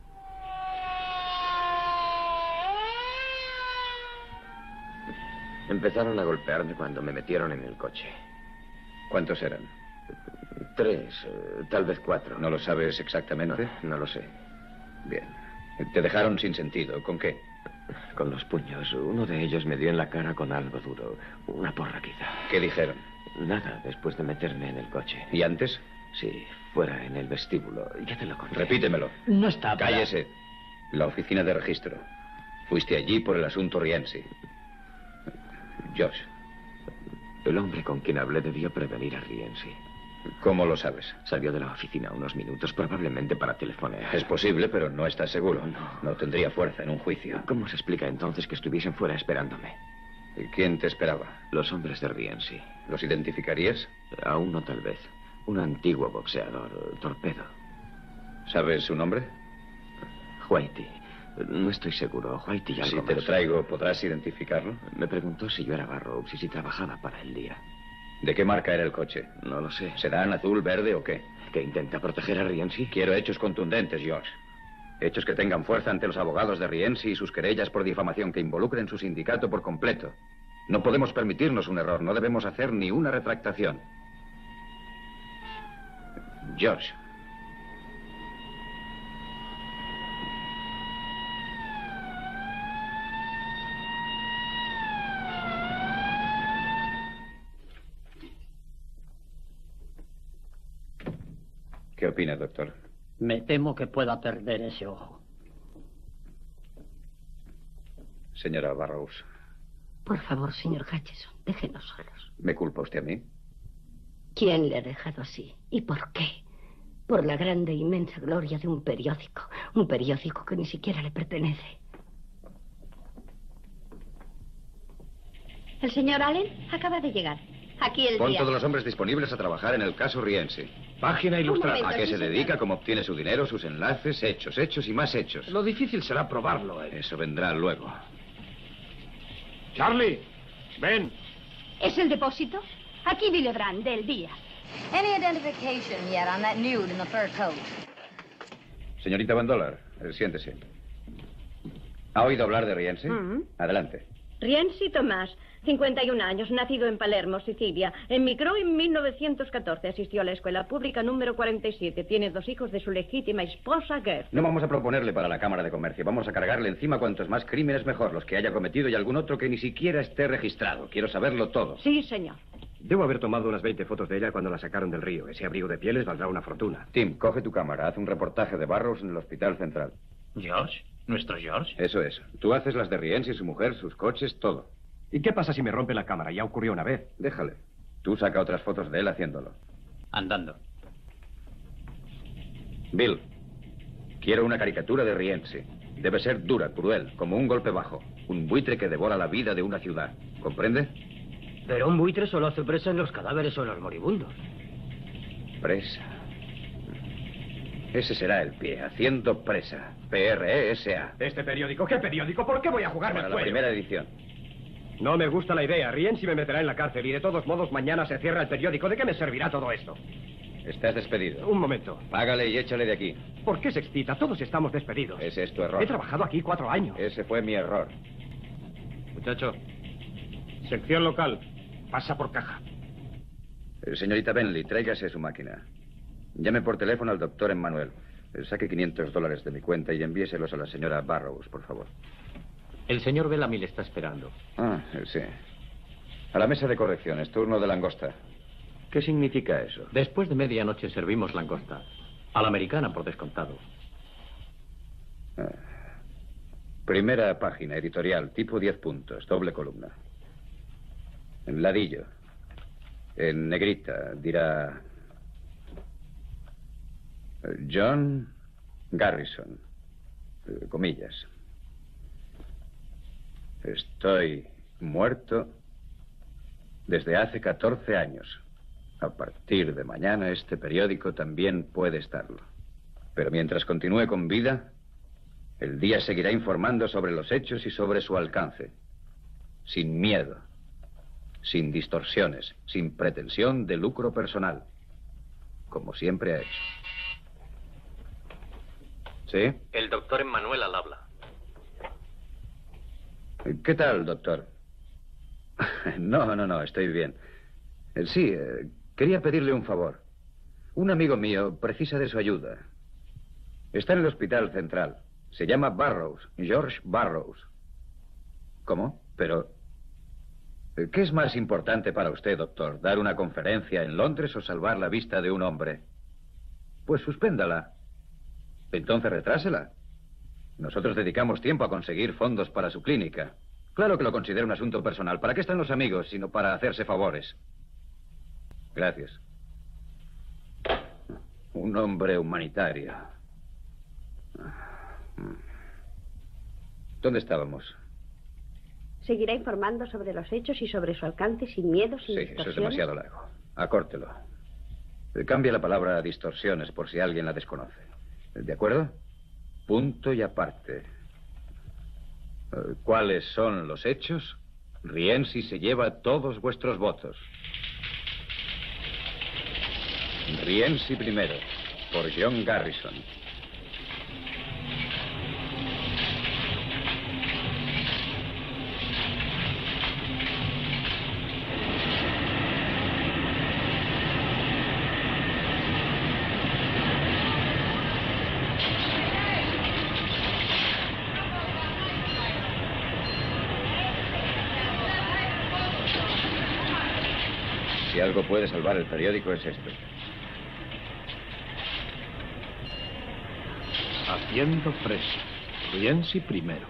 [SPEAKER 1] Empezaron a golpearme cuando me metieron en el coche.
[SPEAKER 7] ¿Cuántos eran?
[SPEAKER 1] Tres, eh, tal vez cuatro.
[SPEAKER 7] ¿No lo sabes exactamente?
[SPEAKER 1] No, no lo sé.
[SPEAKER 7] Bien. Te dejaron sin sentido. ¿Con qué?
[SPEAKER 1] Con los puños. Uno de ellos me dio en la cara con algo duro. Una porra, quizá.
[SPEAKER 7] ¿Qué dijeron?
[SPEAKER 1] Nada, después de meterme en el coche.
[SPEAKER 7] ¿Y antes?
[SPEAKER 1] Sí, fuera, en el vestíbulo. Ya te lo conté.
[SPEAKER 7] Repítemelo.
[SPEAKER 18] No está... para...
[SPEAKER 7] Cállese. La oficina de registro. Fuiste allí por el asunto Rienzi. Josh.
[SPEAKER 1] El hombre con quien hablé debió prevenir a Rienzi.
[SPEAKER 7] ¿Cómo lo sabes?
[SPEAKER 1] Salió de la oficina unos minutos, probablemente para telefonear.
[SPEAKER 7] Es posible, pero no estás seguro.
[SPEAKER 1] No.
[SPEAKER 7] No tendría fuerza en un juicio.
[SPEAKER 1] ¿Cómo se explica entonces que estuviesen fuera esperándome?
[SPEAKER 7] ¿Y quién te esperaba?
[SPEAKER 1] Los hombres de Rienzi.
[SPEAKER 7] ¿Los identificarías?
[SPEAKER 1] Aún no, tal vez.
[SPEAKER 7] Un antiguo boxeador, Torpedo. ¿Sabes su nombre? Whitey. No estoy seguro. Whitey algo
[SPEAKER 15] Si te lo
[SPEAKER 7] más.
[SPEAKER 15] traigo, ¿podrás identificarlo?
[SPEAKER 7] Me preguntó si yo era Barrows y si trabajaba para el día.
[SPEAKER 15] ¿De qué marca era el coche?
[SPEAKER 7] No lo sé.
[SPEAKER 15] ¿Sedán, azul, verde o qué?
[SPEAKER 7] ¿Que intenta proteger a Rienzi?
[SPEAKER 15] Quiero hechos contundentes, George. Hechos que tengan fuerza ante los abogados de Rienzi y sus querellas por difamación que involucren su sindicato por completo. No podemos permitirnos un error. No debemos hacer ni una retractación. George. ¿Qué opina, doctor?
[SPEAKER 14] Me temo que pueda perder ese ojo.
[SPEAKER 15] Señora Barrows,
[SPEAKER 10] Por favor, señor Hutchison, déjenos solos.
[SPEAKER 15] ¿me culpa usted a mí?
[SPEAKER 10] ¿Quién le ha dejado así? ¿Y por qué? Por la grande e inmensa gloria de un periódico. Un periódico que ni siquiera le pertenece.
[SPEAKER 9] El señor Allen acaba de llegar. Aquí el
[SPEAKER 15] Pon
[SPEAKER 9] día.
[SPEAKER 15] todos los hombres disponibles a trabajar en el caso Rienzi.
[SPEAKER 12] Página ilustrada.
[SPEAKER 9] momento,
[SPEAKER 15] ¿A qué
[SPEAKER 9] sí,
[SPEAKER 15] se
[SPEAKER 9] señor.
[SPEAKER 15] dedica? ¿Cómo obtiene su dinero? ¿Sus enlaces? Hechos, hechos y más hechos.
[SPEAKER 12] Lo difícil será probarlo, eh.
[SPEAKER 15] Eso vendrá luego.
[SPEAKER 12] Charlie, ven.
[SPEAKER 6] ¿Es el depósito? Aquí Billy Brand, del día.
[SPEAKER 19] Any identification yet on that nude in the fur coat?
[SPEAKER 15] Señorita Van Dollar, eh, siéntese. ¿Ha oído hablar de Rienzi?
[SPEAKER 16] Mm.
[SPEAKER 15] Adelante.
[SPEAKER 16] Rienzi Tomás, cincuenta y un años, nacido en Palermo, Sicilia. Emigró en mil novecientos catorce. Asistió a la escuela pública número cuarenta y siete. Tiene dos hijos de su legítima esposa, Gertrude.
[SPEAKER 15] No vamos a proponerle para la Cámara de Comercio. Vamos a cargarle encima cuantos más crímenes mejor, los que haya cometido y algún otro que ni siquiera esté registrado. Quiero saberlo todo.
[SPEAKER 16] Sí, señor.
[SPEAKER 5] Debo haber tomado unas veinte fotos de ella cuando la sacaron del río. Ese abrigo de pieles valdrá una fortuna.
[SPEAKER 15] Tim, coge tu cámara. Haz un reportaje de Barrows en el Hospital Central.
[SPEAKER 17] ¿George? ¿Nuestro George?
[SPEAKER 15] Eso es. Tú haces las de Rienzi, su mujer, sus coches, todo.
[SPEAKER 5] ¿Y qué pasa si me rompe la cámara? Ya ocurrió una vez.
[SPEAKER 15] Déjale. Tú saca otras fotos de él haciéndolo.
[SPEAKER 8] Andando.
[SPEAKER 15] Bill, quiero una caricatura de Rienzi. Debe ser dura, cruel, como un golpe bajo. Un buitre que devora la vida de una ciudad. ¿Comprende?
[SPEAKER 14] Pero un buitre solo hace presa en los cadáveres o en los moribundos.
[SPEAKER 15] Presa. Ese será el pie, haciendo presa. P R E S A.
[SPEAKER 5] ¿Este periódico? ¿Qué periódico? ¿Por qué voy a jugarme
[SPEAKER 15] Para
[SPEAKER 5] el
[SPEAKER 15] la
[SPEAKER 5] cuello?
[SPEAKER 15] primera edición.
[SPEAKER 5] No me gusta la idea. Rienzi me meterá en la cárcel y de todos modos mañana se cierra el periódico. ¿De qué me servirá todo esto?
[SPEAKER 15] Estás despedido.
[SPEAKER 5] Un momento.
[SPEAKER 15] Págale y échale de aquí.
[SPEAKER 5] ¿Por qué se excita? Todos estamos despedidos.
[SPEAKER 15] Ese es tu error.
[SPEAKER 5] He trabajado aquí cuatro años.
[SPEAKER 15] Ese fue mi error.
[SPEAKER 12] Muchacho. Sección local. Pasa por caja.
[SPEAKER 15] Eh, Señorita Bentley, tráigase su máquina. Llame por teléfono al doctor Emmanuel. Eh, Saque quinientos dólares de mi cuenta y envíeselos a la señora Barrows, por favor.
[SPEAKER 8] El señor Bellamy le está esperando.
[SPEAKER 15] Ah, eh, sí. A la mesa de correcciones, turno de langosta. ¿Qué significa eso?
[SPEAKER 8] Después de medianoche servimos langosta. A la americana, por descontado.
[SPEAKER 15] Ah. Primera página, editorial, tipo diez puntos, doble columna. En ladillo. En negrita, dirá... John Garrison. Eh, Comillas. Estoy muerto desde hace catorce años. A partir de mañana este periódico también puede estarlo. Pero mientras continúe con vida, el día seguirá informando sobre los hechos y sobre su alcance. Sin miedo, sin distorsiones, sin pretensión de lucro personal. Como siempre ha hecho. ¿Sí?
[SPEAKER 8] El doctor Emmanuel al habla.
[SPEAKER 15] ¿Qué tal, doctor? No, no, no, estoy bien. Eh, Sí, eh, quería pedirle un favor. Un amigo mío precisa de su ayuda. Está en el Hospital Central. Se llama Barrows, George Barrows. ¿Cómo? Pero... eh, ¿qué es más importante para usted, doctor? ¿Dar una conferencia en Londres o salvar la vista de un hombre? Pues suspéndala. Entonces retrásela. Nosotros dedicamos tiempo a conseguir fondos para su clínica. Claro que lo considero un asunto personal. ¿Para qué están los amigos sino para hacerse favores? Gracias. Un hombre humanitario. ¿Dónde estábamos?
[SPEAKER 16] Seguirá informando sobre los hechos y sobre su alcance sin miedo, sin
[SPEAKER 15] Sí,
[SPEAKER 16] distorsiones.
[SPEAKER 15] eso es demasiado largo. Acórtelo.
[SPEAKER 7] Cambia la palabra distorsiones por si alguien la desconoce. ¿De acuerdo? Punto y aparte. ¿Cuáles son los hechos? Rienzi se lleva todos vuestros votos. Rienzi primero, por John Garrison. Si algo puede salvar el periódico es esto.
[SPEAKER 12] Haciendo presa. Rienzi primero.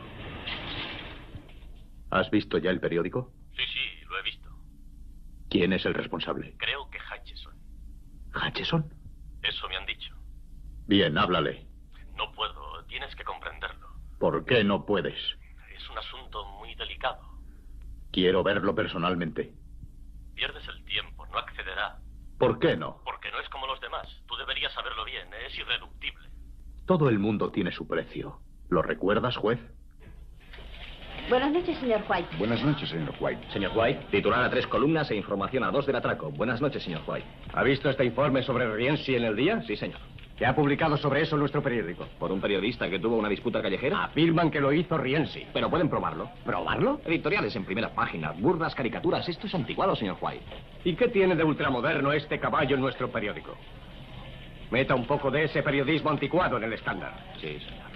[SPEAKER 2] ¿Has visto ya el periódico?
[SPEAKER 3] Sí, sí, lo he visto.
[SPEAKER 2] ¿Quién es el responsable?
[SPEAKER 3] Creo que Hutchison.
[SPEAKER 2] ¿Hutchison?
[SPEAKER 3] Eso me han dicho.
[SPEAKER 2] Bien, háblale.
[SPEAKER 3] No puedo, tienes que comprenderlo.
[SPEAKER 2] ¿Por qué no puedes?
[SPEAKER 3] Es un asunto muy delicado.
[SPEAKER 2] Quiero verlo personalmente.
[SPEAKER 3] Pierdes el tiempo, no accederá.
[SPEAKER 2] ¿Por qué no?
[SPEAKER 3] Porque no es como los demás. Tú deberías saberlo bien, es irreductible.
[SPEAKER 2] Todo el mundo tiene su precio. ¿Lo recuerdas, juez?
[SPEAKER 9] Buenas noches, señor White.
[SPEAKER 7] Buenas noches, señor White.
[SPEAKER 4] Señor White, titular a tres columnas e información a dos del atraco. Buenas noches, señor White.
[SPEAKER 5] ¿Ha visto este informe sobre Rienzi en el día?
[SPEAKER 4] Sí, señor.
[SPEAKER 5] ¿Qué ha publicado sobre eso nuestro periódico?
[SPEAKER 4] ¿Por un periodista que tuvo una disputa callejera?
[SPEAKER 5] Afirman que lo hizo Rienzi.
[SPEAKER 4] Pero pueden probarlo.
[SPEAKER 5] ¿Probarlo?
[SPEAKER 4] Editoriales en primera página, burdas caricaturas. Esto es anticuado, señor White.
[SPEAKER 5] ¿Y qué tiene de ultramoderno este caballo en nuestro periódico? Meta un poco de ese periodismo anticuado en el estándar.
[SPEAKER 4] Sí, señor.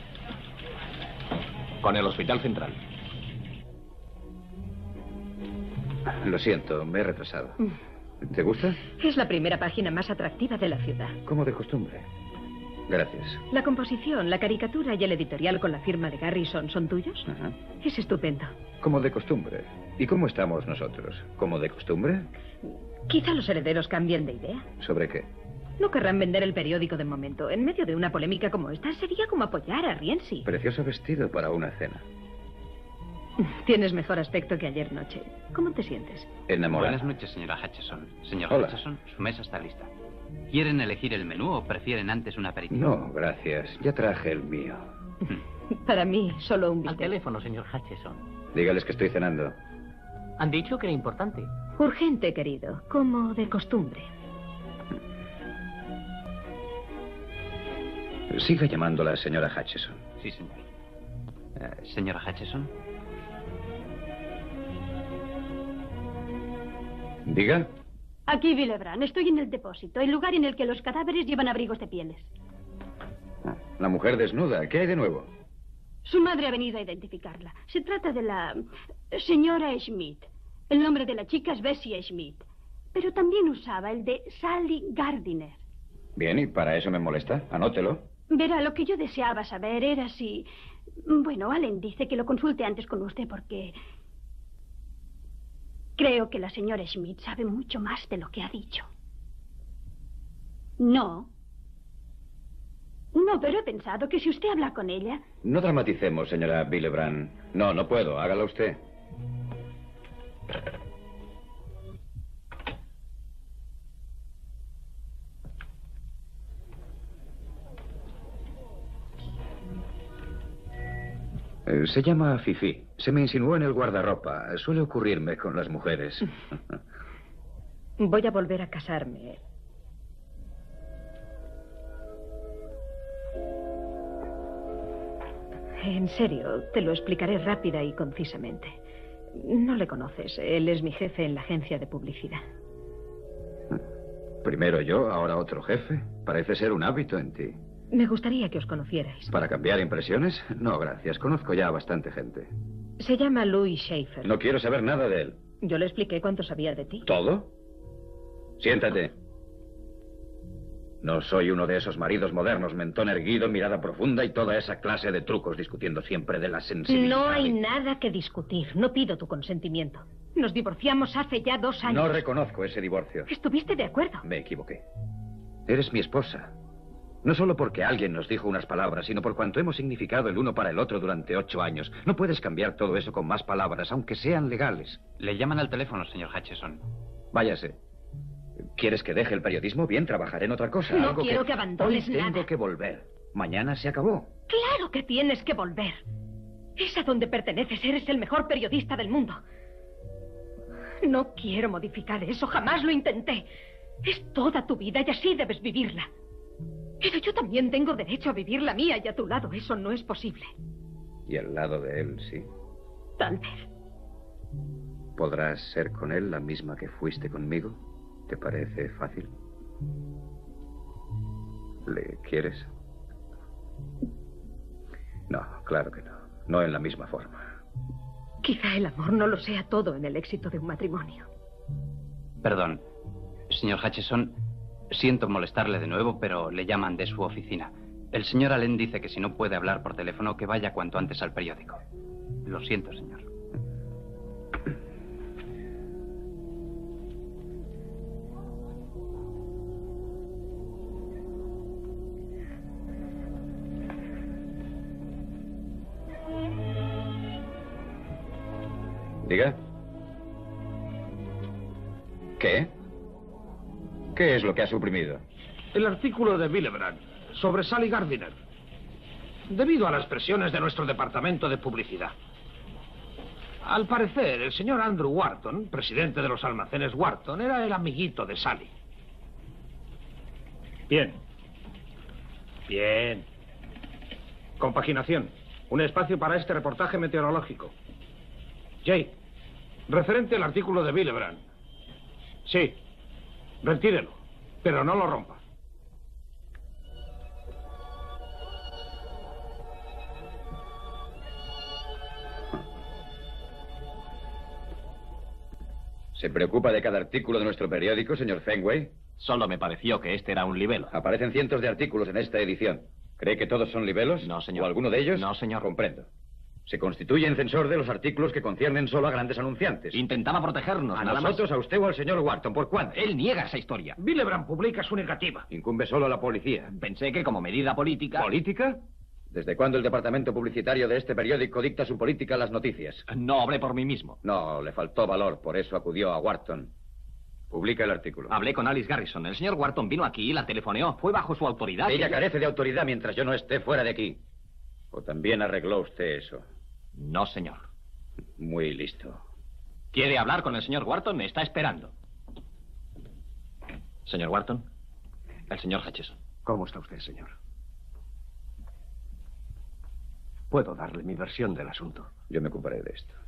[SPEAKER 4] Con el Hospital Central.
[SPEAKER 7] Lo siento, me he retrasado. ¿Te gusta?
[SPEAKER 16] Es la primera página más atractiva de la ciudad.
[SPEAKER 7] Como de costumbre. Gracias.
[SPEAKER 16] La composición, la caricatura y el editorial con la firma de Garrison son tuyos.
[SPEAKER 7] Ajá.
[SPEAKER 16] Es estupendo.
[SPEAKER 7] Como de costumbre. ¿Y cómo estamos nosotros? ¿Como de costumbre?
[SPEAKER 16] Quizá los herederos cambien de idea.
[SPEAKER 7] ¿Sobre qué?
[SPEAKER 16] No querrán vender el periódico de momento. En medio de una polémica como esta, sería como apoyar a Rienzi.
[SPEAKER 7] Precioso vestido para una cena.
[SPEAKER 16] Tienes mejor aspecto que ayer noche. ¿Cómo te sientes?
[SPEAKER 7] Enamorada.
[SPEAKER 8] Buenas noches, señora Hutchison. Señor
[SPEAKER 7] Hola.
[SPEAKER 8] Hutchison, su mesa está lista. ¿Quieren elegir el menú o prefieren antes un aperitivo?
[SPEAKER 7] No, gracias. Ya traje el mío.
[SPEAKER 16] Para mí, solo un
[SPEAKER 17] Al
[SPEAKER 16] bistec.
[SPEAKER 17] teléfono, señor Hutchison.
[SPEAKER 7] Dígales que estoy cenando.
[SPEAKER 17] Han dicho que era importante.
[SPEAKER 16] Urgente, querido. Como de costumbre.
[SPEAKER 7] Siga llamándola señora Hutchison.
[SPEAKER 8] Sí, señor. Eh, señora Hutchison.
[SPEAKER 7] Diga.
[SPEAKER 6] Aquí, Villebrand. Estoy en el depósito, el lugar en el que los cadáveres llevan abrigos de pieles.
[SPEAKER 7] La mujer desnuda. ¿Qué hay de nuevo?
[SPEAKER 6] Su madre ha venido a identificarla. Se trata de la señora Schmidt. El nombre de la chica es Bessie Schmidt. Pero también usaba el de Sally Gardiner.
[SPEAKER 7] Bien, y para eso me molesta. Anótelo.
[SPEAKER 6] Verá, lo que yo deseaba saber era si... Bueno, Allen dice que lo consulte antes con usted porque... Creo que la señora Schmidt sabe mucho más de lo que ha dicho. No. No, pero he pensado que si usted habla con ella...
[SPEAKER 7] No dramaticemos, señora Villebrand. No, no puedo. Hágalo usted. Eh, Se llama Fifi. Se me insinuó en el guardarropa. Suele ocurrirme con las mujeres.
[SPEAKER 16] Voy a volver a casarme. En serio, te lo explicaré rápida y concisamente. No le conoces. Él es mi jefe en la agencia de publicidad.
[SPEAKER 7] Primero yo, ahora otro jefe. Parece ser un hábito en ti.
[SPEAKER 16] Me gustaría que os conocierais.
[SPEAKER 7] ¿Para cambiar impresiones? No, gracias. Conozco ya a bastante gente.
[SPEAKER 16] Se llama Louis Schaefer.
[SPEAKER 7] No quiero saber nada de él.
[SPEAKER 16] Yo le expliqué cuánto sabía de ti.
[SPEAKER 7] ¿Todo? Siéntate. No soy uno de esos maridos modernos, mentón erguido, mirada profunda y toda esa clase de trucos discutiendo siempre de la sensibilidad.
[SPEAKER 16] No hay nada que discutir. No pido tu consentimiento. Nos divorciamos hace ya dos años.
[SPEAKER 7] No reconozco ese divorcio.
[SPEAKER 16] ¿Estuviste de acuerdo?
[SPEAKER 7] Me equivoqué. Eres mi esposa. No solo porque alguien nos dijo unas palabras, sino por cuanto hemos significado el uno para el otro durante ocho años. No puedes cambiar todo eso con más palabras, aunque sean legales.
[SPEAKER 8] Le llaman al teléfono, señor Hutchison.
[SPEAKER 7] Váyase. ¿Quieres que deje el periodismo? Bien, trabajaré en otra cosa.
[SPEAKER 16] No
[SPEAKER 7] algo
[SPEAKER 16] quiero
[SPEAKER 7] que...
[SPEAKER 16] que abandones
[SPEAKER 7] Hoy tengo
[SPEAKER 16] nada.
[SPEAKER 7] que volver. Mañana se acabó.
[SPEAKER 16] Claro que tienes que volver. Es a donde perteneces. Eres el mejor periodista del mundo. No quiero modificar eso. Jamás lo intenté. Es toda tu vida y así debes vivirla. Pero yo también tengo derecho a vivir la mía y a tu lado eso no es posible.
[SPEAKER 7] Y al lado de él, sí.
[SPEAKER 16] Tal vez.
[SPEAKER 7] ¿Podrás ser con él la misma que fuiste conmigo? ¿Te parece fácil? ¿Le quieres? No, claro que no. No en la misma forma.
[SPEAKER 16] Quizá el amor no lo sea todo en el éxito de un matrimonio.
[SPEAKER 8] Perdón, señor Hutchison, siento molestarle de nuevo, pero le llaman de su oficina. El señor Allen dice que si no puede hablar por teléfono, que vaya cuanto antes al periódico. Lo siento, señor.
[SPEAKER 7] Diga. ¿Qué? ¿Qué es lo que ha suprimido?
[SPEAKER 12] El artículo de Willebrand sobre Sally Gardiner. Debido a las presiones de nuestro departamento de publicidad. Al parecer, el señor Andrew Wharton, presidente de los almacenes Wharton, era el amiguito de Sally. Bien. Bien. Compaginación. Un espacio para este reportaje meteorológico. Jay, referente al artículo de Willebrand. Sí. Retírelo, pero no lo rompa.
[SPEAKER 7] ¿Se preocupa de cada artículo de nuestro periódico, señor Fenway?
[SPEAKER 4] Solo me pareció que este era un libelo.
[SPEAKER 7] Aparecen cientos de artículos en esta edición. ¿Cree que todos son libelos?
[SPEAKER 4] No, señor.
[SPEAKER 7] ¿O alguno de ellos?
[SPEAKER 4] No, señor.
[SPEAKER 7] Comprendo. Se constituye en censor de los artículos que conciernen solo a grandes anunciantes.
[SPEAKER 4] Intentaba protegernos,
[SPEAKER 7] ¿A
[SPEAKER 4] nada
[SPEAKER 7] nosotros,
[SPEAKER 4] más.
[SPEAKER 7] a usted o al señor Wharton? ¿Por cuándo?
[SPEAKER 4] Él niega esa historia.
[SPEAKER 12] Willebrand publica su negativa.
[SPEAKER 7] Incumbe solo a la policía.
[SPEAKER 4] Pensé que como medida política...
[SPEAKER 7] ¿Política? ¿Desde cuándo el departamento publicitario de este periódico dicta su política a las noticias?
[SPEAKER 4] No obré por mí mismo.
[SPEAKER 7] No, le faltó valor, por eso acudió a Wharton. Publica el artículo.
[SPEAKER 4] Hablé con Alice Garrison. El señor Wharton vino aquí y la telefoneó. Fue bajo su autoridad.
[SPEAKER 7] Ella
[SPEAKER 4] que...
[SPEAKER 7] carece de autoridad mientras yo no esté fuera de aquí. ¿O también arregló usted eso?
[SPEAKER 4] No, señor.
[SPEAKER 7] Muy listo.
[SPEAKER 4] ¿Quiere hablar con el señor Wharton? Me está esperando. Señor Wharton, el señor Hutchison.
[SPEAKER 15] ¿Cómo está usted, señor? Puedo darle mi versión del asunto.
[SPEAKER 7] Yo me ocuparé de esto.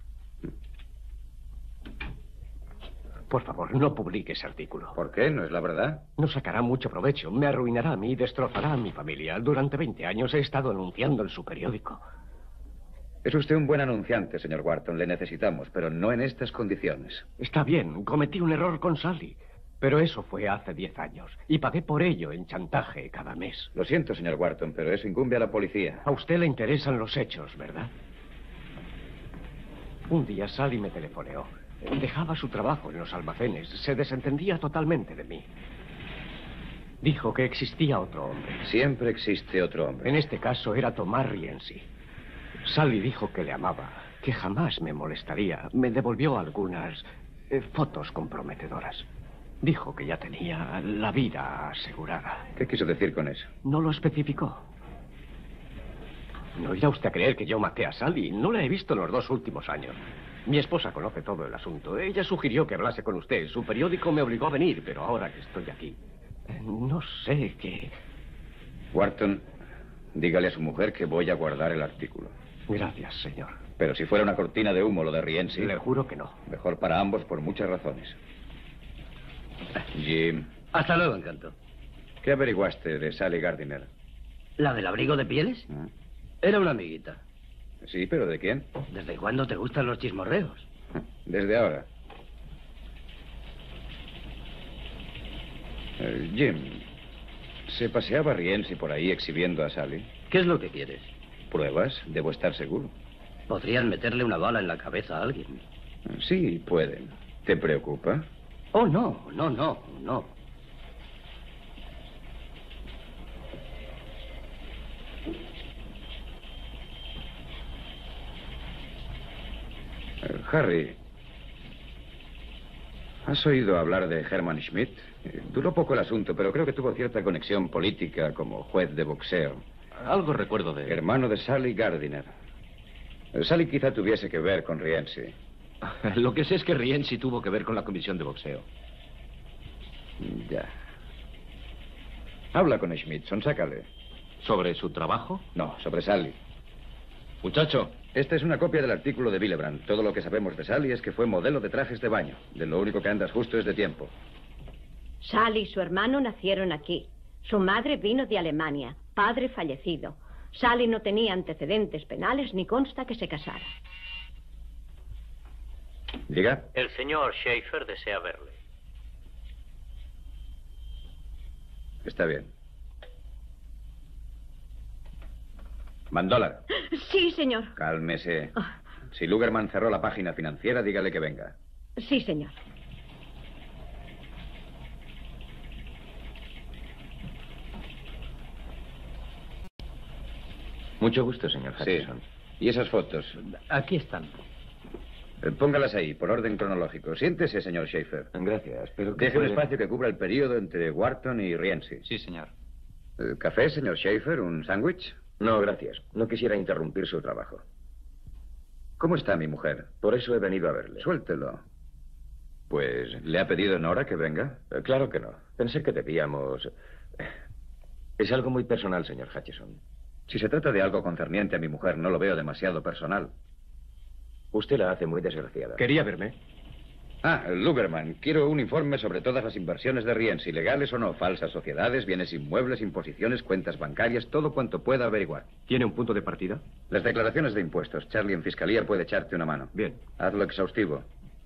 [SPEAKER 15] Por favor, no publique ese artículo.
[SPEAKER 7] ¿Por qué? ¿No es la verdad?
[SPEAKER 15] No sacará mucho provecho. Me arruinará a mí y destrozará a mi familia. Durante veinte años he estado anunciando en su periódico.
[SPEAKER 7] Es usted un buen anunciante, señor Wharton. Le necesitamos, pero no en estas condiciones.
[SPEAKER 15] Está bien, cometí un error con Sally. Pero eso fue hace diez años. Y pagué por ello en chantaje cada mes.
[SPEAKER 7] Lo siento, señor Wharton, pero eso incumbe a la policía.
[SPEAKER 15] A usted le interesan los hechos, ¿verdad? Un día Sally me telefoneó. Dejaba su trabajo en los almacenes. Se desentendía totalmente de mí. Dijo que existía otro hombre.
[SPEAKER 7] Siempre existe otro hombre.
[SPEAKER 15] En este caso era Tomás Rienzi. Sally dijo que le amaba, que jamás me molestaría. Me devolvió algunas eh, fotos comprometedoras. Dijo que ya tenía la vida asegurada.
[SPEAKER 7] ¿Qué quiso decir con eso?
[SPEAKER 15] No lo especificó. No irá usted a creer que yo maté a Sally. No la he visto en los dos últimos años. Mi esposa conoce todo el asunto. Ella sugirió que hablase con usted. Su periódico me obligó a venir, pero ahora que estoy aquí, eh, no sé qué...
[SPEAKER 7] Wharton, dígale a su mujer que voy a guardar el artículo.
[SPEAKER 15] Gracias, señor.
[SPEAKER 7] Pero si fuera una cortina de humo lo de Rienzi...
[SPEAKER 15] Le juro que no.
[SPEAKER 7] Mejor para ambos por muchas razones. Jim.
[SPEAKER 14] Hasta luego, encanto.
[SPEAKER 7] ¿Qué averiguaste de Sally Gardiner?
[SPEAKER 14] ¿La del abrigo de pieles?
[SPEAKER 7] ¿Mm?
[SPEAKER 14] Era una amiguita.
[SPEAKER 7] Sí, pero ¿de quién?
[SPEAKER 14] ¿Desde cuándo te gustan los chismorreos?
[SPEAKER 7] Desde ahora. Eh, Jim, ¿se paseaba Rienzi por ahí exhibiendo a Sally?
[SPEAKER 14] ¿Qué es lo que quieres?
[SPEAKER 7] ¿Pruebas? Debo estar seguro.
[SPEAKER 14] Podrían meterle una bala en la cabeza a alguien.
[SPEAKER 7] Sí, pueden. ¿Te preocupa?
[SPEAKER 14] Oh, no, no, no, no.
[SPEAKER 7] Harry, ¿Has oído hablar de Hermann Schmidt? Eh, Duró poco el asunto, pero creo que tuvo cierta conexión política como juez de boxeo.
[SPEAKER 3] Algo recuerdo de él.
[SPEAKER 7] Hermano de Sally Gardiner. Eh, Sally quizá tuviese que ver con Rienzi.
[SPEAKER 15] Lo que sé es que Rienzi tuvo que ver con la comisión de boxeo.
[SPEAKER 7] Ya. Habla con Schmidt, sonsácale.
[SPEAKER 15] ¿Sobre su trabajo?
[SPEAKER 7] No, sobre Sally.
[SPEAKER 15] Muchacho.
[SPEAKER 7] Esta es una copia del artículo de Willebrand. Todo lo que sabemos de Sally es que fue modelo de trajes de baño. De lo único que andas justo es de tiempo.
[SPEAKER 10] Sally y su hermano nacieron aquí. Su madre vino de Alemania, padre fallecido. Sally no tenía antecedentes penales ni consta que se casara.
[SPEAKER 7] Diga.
[SPEAKER 18] El señor Schaefer desea verle.
[SPEAKER 7] Está bien. Mandola.
[SPEAKER 10] Sí, señor.
[SPEAKER 7] Cálmese. Si Lugerman cerró la página financiera, dígale que venga.
[SPEAKER 10] Sí, señor.
[SPEAKER 15] Mucho gusto, señor Hutchison.
[SPEAKER 7] Sí. ¿Y esas fotos?
[SPEAKER 15] Aquí están.
[SPEAKER 7] Eh, Póngalas ahí, por orden cronológico. Siéntese, señor Schaefer.
[SPEAKER 15] Gracias, pero...
[SPEAKER 7] Deje un espacio que cubra el periodo entre Wharton y Rienzi.
[SPEAKER 8] Sí, señor.
[SPEAKER 7] Eh, ¿Café, señor Schaefer? ¿Un sándwich?
[SPEAKER 5] No, gracias. No quisiera interrumpir su trabajo.
[SPEAKER 7] ¿Cómo está mi mujer?
[SPEAKER 5] Por eso he venido a verle.
[SPEAKER 7] Suéltelo. Pues, ¿le ha pedido Nora que venga?
[SPEAKER 5] Eh, claro que no. Pensé que debíamos... Es algo muy personal, señor Hutchison.
[SPEAKER 7] Si se trata de algo concerniente a mi mujer, no lo veo demasiado personal.
[SPEAKER 5] Usted la hace muy desgraciada.
[SPEAKER 15] ¿Quería verme?
[SPEAKER 7] Ah, Lugerman, quiero un informe sobre todas las inversiones de Rienzi, legales o no, falsas sociedades, bienes inmuebles, imposiciones, cuentas bancarias, todo cuanto pueda averiguar.
[SPEAKER 15] ¿Tiene un punto de partida?
[SPEAKER 7] Las declaraciones de impuestos. Charlie en fiscalía puede echarte una mano.
[SPEAKER 15] Bien.
[SPEAKER 7] Hazlo exhaustivo.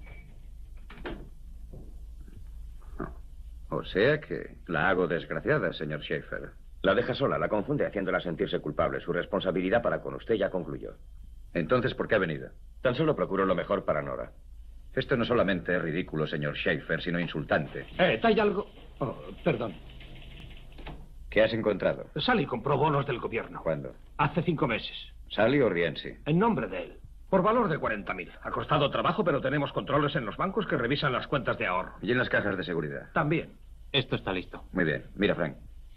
[SPEAKER 7] O sea que la hago desgraciada, señor Schaefer.
[SPEAKER 5] La deja sola, la confunde haciéndola sentirse culpable. Su responsabilidad para con usted ya concluyó.
[SPEAKER 7] Entonces, ¿por qué ha venido?
[SPEAKER 5] Tan solo procuro lo mejor para Nora.
[SPEAKER 7] Esto no solamente es ridículo, señor Schaefer, sino insultante.
[SPEAKER 12] Eh, ¿hay algo? Oh, perdón.
[SPEAKER 7] ¿Qué has encontrado?
[SPEAKER 12] Sally compró bonos del gobierno.
[SPEAKER 7] ¿Cuándo?
[SPEAKER 12] Hace cinco meses.
[SPEAKER 7] ¿Sally o Rienzi?
[SPEAKER 12] En nombre de él. Por valor de cuarenta mil. Ha costado trabajo, pero tenemos controles en los bancos que revisan las cuentas de ahorro.
[SPEAKER 7] ¿Y en las cajas de seguridad?
[SPEAKER 12] También.
[SPEAKER 8] Esto está listo.
[SPEAKER 7] Muy bien. Mira, Frank.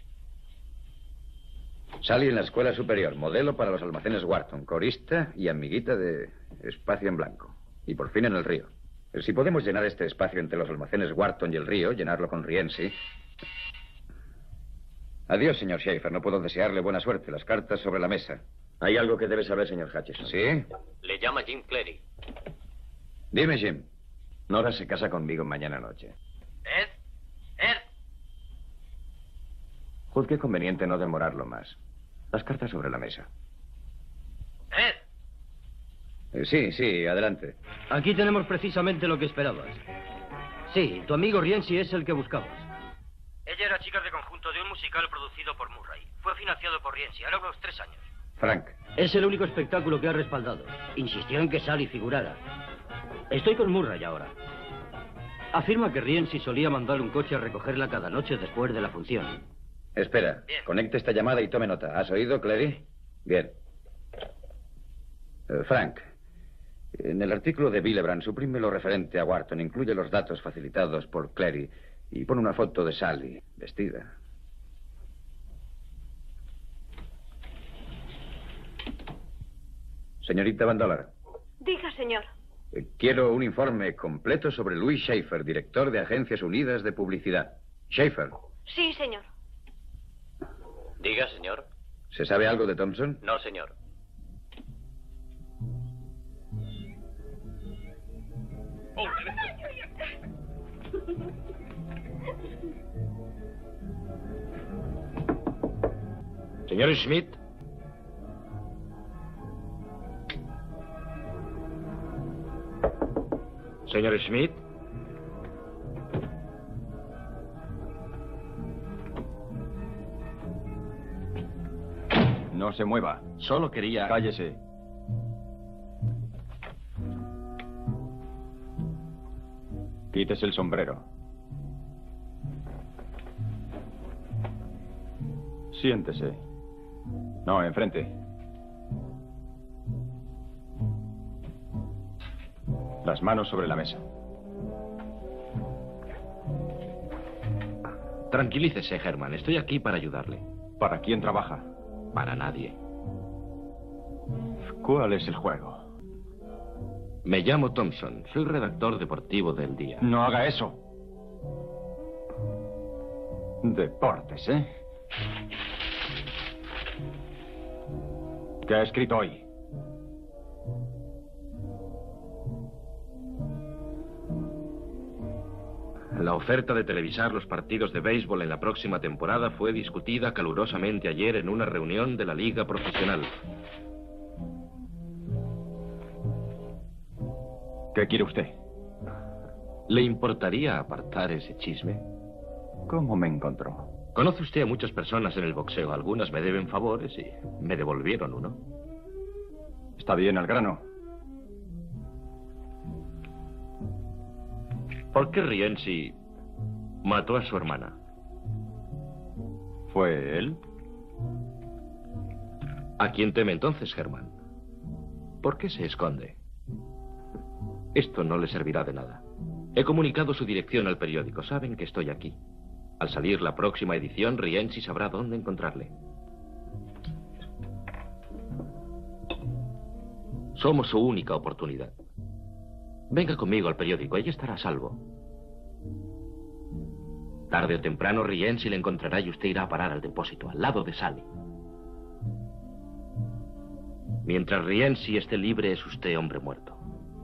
[SPEAKER 7] Sally en la escuela superior, modelo para los almacenes Wharton, corista y amiguita de Espacio en Blanco. Y por fin en el río. Si podemos llenar este espacio entre los almacenes Wharton y el río, llenarlo con Rienzi. Adiós, señor Schaefer. No puedo desearle buena suerte. Las cartas sobre la mesa.
[SPEAKER 5] Hay algo que debe saber, señor Hutchison.
[SPEAKER 7] ¿Sí?
[SPEAKER 18] Le llama Jim Cleary.
[SPEAKER 7] Dime, Jim.
[SPEAKER 5] Nora se casa conmigo mañana noche.
[SPEAKER 18] Ed, Ed.
[SPEAKER 5] Juzgué conveniente no demorarlo más. Las cartas sobre la mesa.
[SPEAKER 18] Ed.
[SPEAKER 7] Eh, sí, sí, adelante.
[SPEAKER 14] Aquí tenemos precisamente lo que esperabas. Sí, tu amigo Rienzi es el que buscabas.
[SPEAKER 20] Ella era chica de conjunto de un musical producido por Murray. Fue financiado por Rienzi, ahora unos tres años.
[SPEAKER 7] Frank.
[SPEAKER 14] Es el único espectáculo que ha respaldado. Insistió en que Sally figurara. Estoy con Murray ahora. Afirma que Rienzi solía mandar un coche a recogerla cada noche después de la función.
[SPEAKER 7] Espera,
[SPEAKER 20] Bien.
[SPEAKER 7] Conecte esta llamada y tome nota. ¿Has oído, Clary? Bien. Eh, Frank, en el artículo de Willebrand suprime lo referente a Wharton, incluye los datos facilitados por Clary y pone una foto de Sally, vestida. Señorita Van Dollar,
[SPEAKER 16] Diga, señor.
[SPEAKER 7] eh, quiero un informe completo sobre Louis Schaefer, director de Agencias Unidas de Publicidad. Schaefer,
[SPEAKER 16] Sí, señor.
[SPEAKER 18] Diga, señor.
[SPEAKER 7] ¿se sabe algo de Thompson?
[SPEAKER 18] No, señor.
[SPEAKER 12] Señor Schmidt. Señor Schmidt.
[SPEAKER 15] No se mueva. Solo quería... Cállese. Quítese el sombrero. Siéntese. No, enfrente. Las manos sobre la mesa.
[SPEAKER 21] Tranquilícese, Herman. Estoy aquí para ayudarle.
[SPEAKER 22] ¿Para quién trabaja?
[SPEAKER 21] Para nadie.
[SPEAKER 22] ¿Cuál es el juego?
[SPEAKER 21] Me llamo Thompson. Soy redactor deportivo del día.
[SPEAKER 22] No haga eso. Deportes, ¿eh? ¿Qué ha escrito hoy?
[SPEAKER 21] La oferta de televisar los partidos de béisbol en la próxima temporada fue discutida calurosamente ayer en una reunión de la Liga Profesional.
[SPEAKER 22] ¿Qué quiere usted?
[SPEAKER 21] ¿Le importaría apartar ese chisme?
[SPEAKER 22] ¿Cómo me encontró?
[SPEAKER 21] Conoce usted a muchas personas en el boxeo. Algunas me deben favores y me devolvieron uno.
[SPEAKER 22] Está bien, al grano.
[SPEAKER 21] ¿Por qué Rienzi mató a su hermana?
[SPEAKER 22] ¿Fue él?
[SPEAKER 21] ¿A quién teme entonces, Herman? ¿Por qué se esconde? Esto no le servirá de nada. He comunicado su dirección al periódico. Saben que estoy aquí. Al salir la próxima edición, Rienzi sabrá dónde encontrarle. Somos su única oportunidad. Venga conmigo al periódico. Ella estará a salvo. Tarde o temprano, Rienzi le encontrará y usted irá a parar al depósito, al lado de Sally. Mientras Rienzi esté libre, es usted hombre muerto.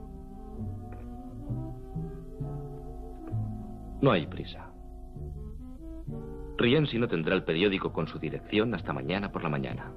[SPEAKER 21] No hay prisa. Rienzi no tendrá el periódico con su dirección hasta mañana por la mañana.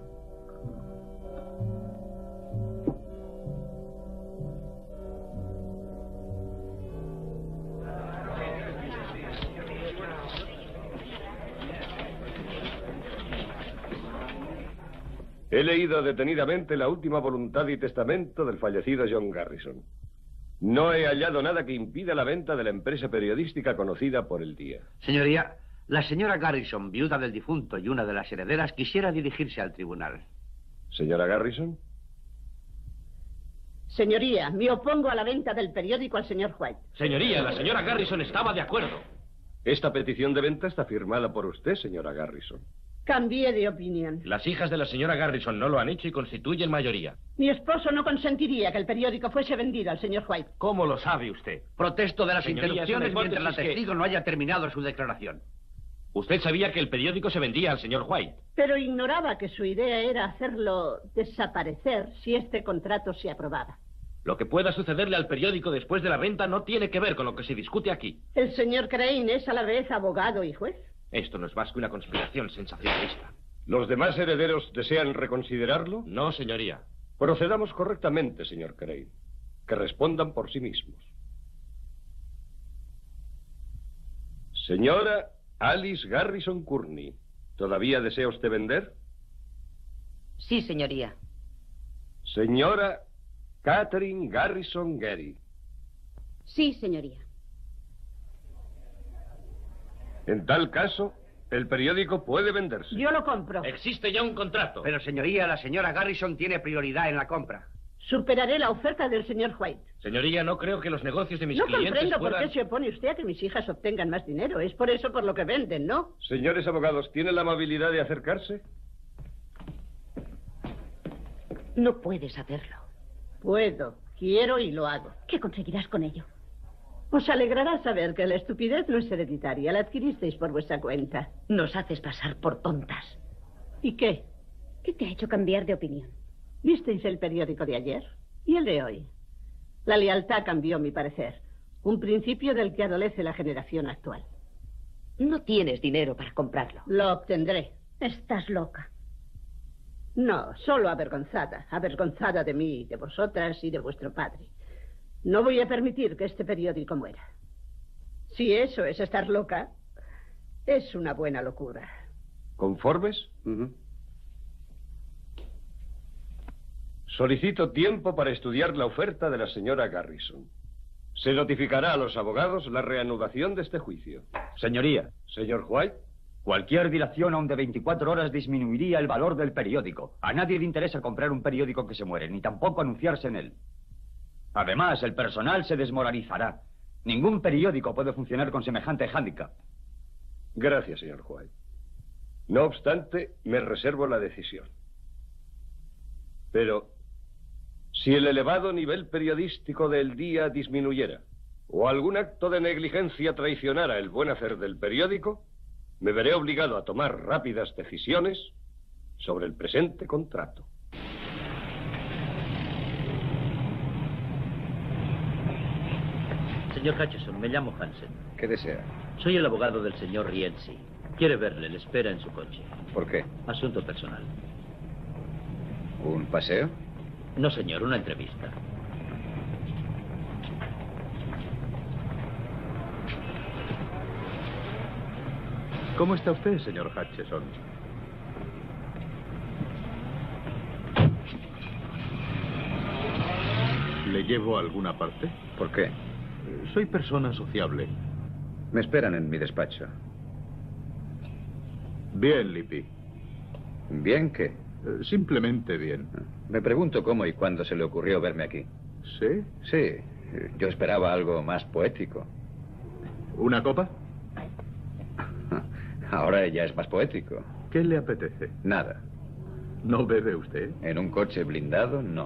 [SPEAKER 5] He leído detenidamente la última voluntad y testamento del fallecido John Garrison. No he hallado nada que impida la venta de la empresa periodística conocida por El Día.
[SPEAKER 14] Señoría, la señora Garrison, viuda del difunto y una de las herederas, quisiera dirigirse al tribunal.
[SPEAKER 5] ¿Señora Garrison?
[SPEAKER 23] Señoría, me opongo a la venta del periódico al señor White.
[SPEAKER 13] Señoría, la señora Garrison estaba de acuerdo.
[SPEAKER 5] Esta petición de venta está firmada por usted, señora Garrison.
[SPEAKER 23] Cambié de opinión.
[SPEAKER 21] Las hijas de la señora Garrison no lo han hecho y constituyen mayoría.
[SPEAKER 23] Mi esposo no consentiría que el periódico fuese vendido al señor White.
[SPEAKER 13] ¿Cómo lo sabe usted?
[SPEAKER 14] Protesto de las
[SPEAKER 13] Señoría,
[SPEAKER 14] interrupciones
[SPEAKER 13] es una
[SPEAKER 14] mientras la
[SPEAKER 13] hipótesis que-
[SPEAKER 14] testigo no haya terminado su declaración.
[SPEAKER 13] Usted sabía que el periódico se vendía al señor White.
[SPEAKER 23] Pero ignoraba que su idea era hacerlo desaparecer si este contrato se aprobaba.
[SPEAKER 13] Lo que pueda sucederle al periódico después de la venta no tiene que ver con lo que se discute aquí.
[SPEAKER 23] El señor Crane es a la vez abogado y juez.
[SPEAKER 13] Esto no es más que una conspiración sensacionalista.
[SPEAKER 5] ¿Los demás herederos desean reconsiderarlo?
[SPEAKER 13] No, señoría.
[SPEAKER 5] Procedamos correctamente, señor Crane. Que respondan por sí mismos. Señora Alice Garrison Courtney, ¿todavía desea usted vender?
[SPEAKER 11] Sí, señoría.
[SPEAKER 5] Señora Catherine Garrison Gary.
[SPEAKER 9] Sí, señoría.
[SPEAKER 5] En tal caso, el periódico puede venderse.
[SPEAKER 23] Yo lo compro.
[SPEAKER 13] Existe ya un contrato.
[SPEAKER 14] Pero, señoría, la señora Garrison tiene prioridad en la compra.
[SPEAKER 23] Superaré la oferta del señor White.
[SPEAKER 13] Señoría, no creo que los negocios de mis
[SPEAKER 23] No
[SPEAKER 13] clientes
[SPEAKER 23] comprendo
[SPEAKER 13] puedan...
[SPEAKER 23] por qué se opone usted a que mis hijas obtengan más dinero. Es por eso por lo que venden, ¿no?
[SPEAKER 5] Señores abogados, ¿tiene la amabilidad de acercarse?
[SPEAKER 11] No puedes hacerlo.
[SPEAKER 23] Puedo, quiero y lo hago.
[SPEAKER 9] ¿Qué conseguirás con ello?
[SPEAKER 23] Os alegrará saber que la estupidez no es hereditaria. La adquiristeis por vuestra cuenta.
[SPEAKER 11] Nos haces pasar por tontas.
[SPEAKER 23] ¿Y qué?
[SPEAKER 9] ¿Qué te ha hecho cambiar de opinión?
[SPEAKER 23] ¿Visteis el periódico de ayer? ¿Y el de hoy? La lealtad cambió mi parecer. Un principio del que adolece la generación actual.
[SPEAKER 11] No tienes dinero para comprarlo.
[SPEAKER 23] Lo obtendré.
[SPEAKER 9] Estás loca.
[SPEAKER 23] No, solo avergonzada. Avergonzada de mí, de vosotras y de vuestro padre. No voy a permitir que este periódico muera. Si eso es estar loca, es una buena locura.
[SPEAKER 5] ¿Conformes? Uh-huh. Solicito tiempo para estudiar la oferta de la señora Garrison. Se notificará a los abogados la reanudación de este juicio.
[SPEAKER 22] Señoría.
[SPEAKER 5] Señor White.
[SPEAKER 22] Cualquier dilación aún de veinticuatro horas disminuiría el valor del periódico. A nadie le interesa comprar un periódico que se muere, ni tampoco anunciarse en él. Además, el personal se desmoralizará. Ningún periódico puede funcionar con semejante hándicap.
[SPEAKER 1] Gracias, señor White. No obstante, me reservo la decisión. Pero, si el elevado nivel periodístico del día disminuyera, o algún acto de negligencia traicionara el buen hacer del periódico, me veré obligado a tomar rápidas decisiones sobre el presente contrato.
[SPEAKER 18] Señor Hutchison, me llamo Hansen.
[SPEAKER 7] ¿Qué desea?
[SPEAKER 18] Soy el abogado del señor Rienzi. Quiere verle, le espera en su coche.
[SPEAKER 7] ¿Por qué?
[SPEAKER 18] Asunto personal.
[SPEAKER 7] ¿Un paseo?
[SPEAKER 18] No, señor, una entrevista.
[SPEAKER 2] ¿Cómo está usted, señor Hutchison? ¿Le llevo a alguna parte?
[SPEAKER 7] ¿Por qué?
[SPEAKER 2] Soy persona sociable.
[SPEAKER 7] Me esperan en mi despacho.
[SPEAKER 2] Bien, Lippi.
[SPEAKER 7] ¿Bien qué?
[SPEAKER 2] Simplemente bien.
[SPEAKER 7] Me pregunto cómo y cuándo se le ocurrió verme aquí.
[SPEAKER 2] ¿Sí?
[SPEAKER 7] Sí. Yo esperaba algo más poético.
[SPEAKER 2] ¿Una copa?
[SPEAKER 7] Ahora ya es más poético.
[SPEAKER 2] ¿Qué le apetece?
[SPEAKER 7] Nada.
[SPEAKER 2] ¿No bebe usted?
[SPEAKER 7] ¿En un coche blindado? No.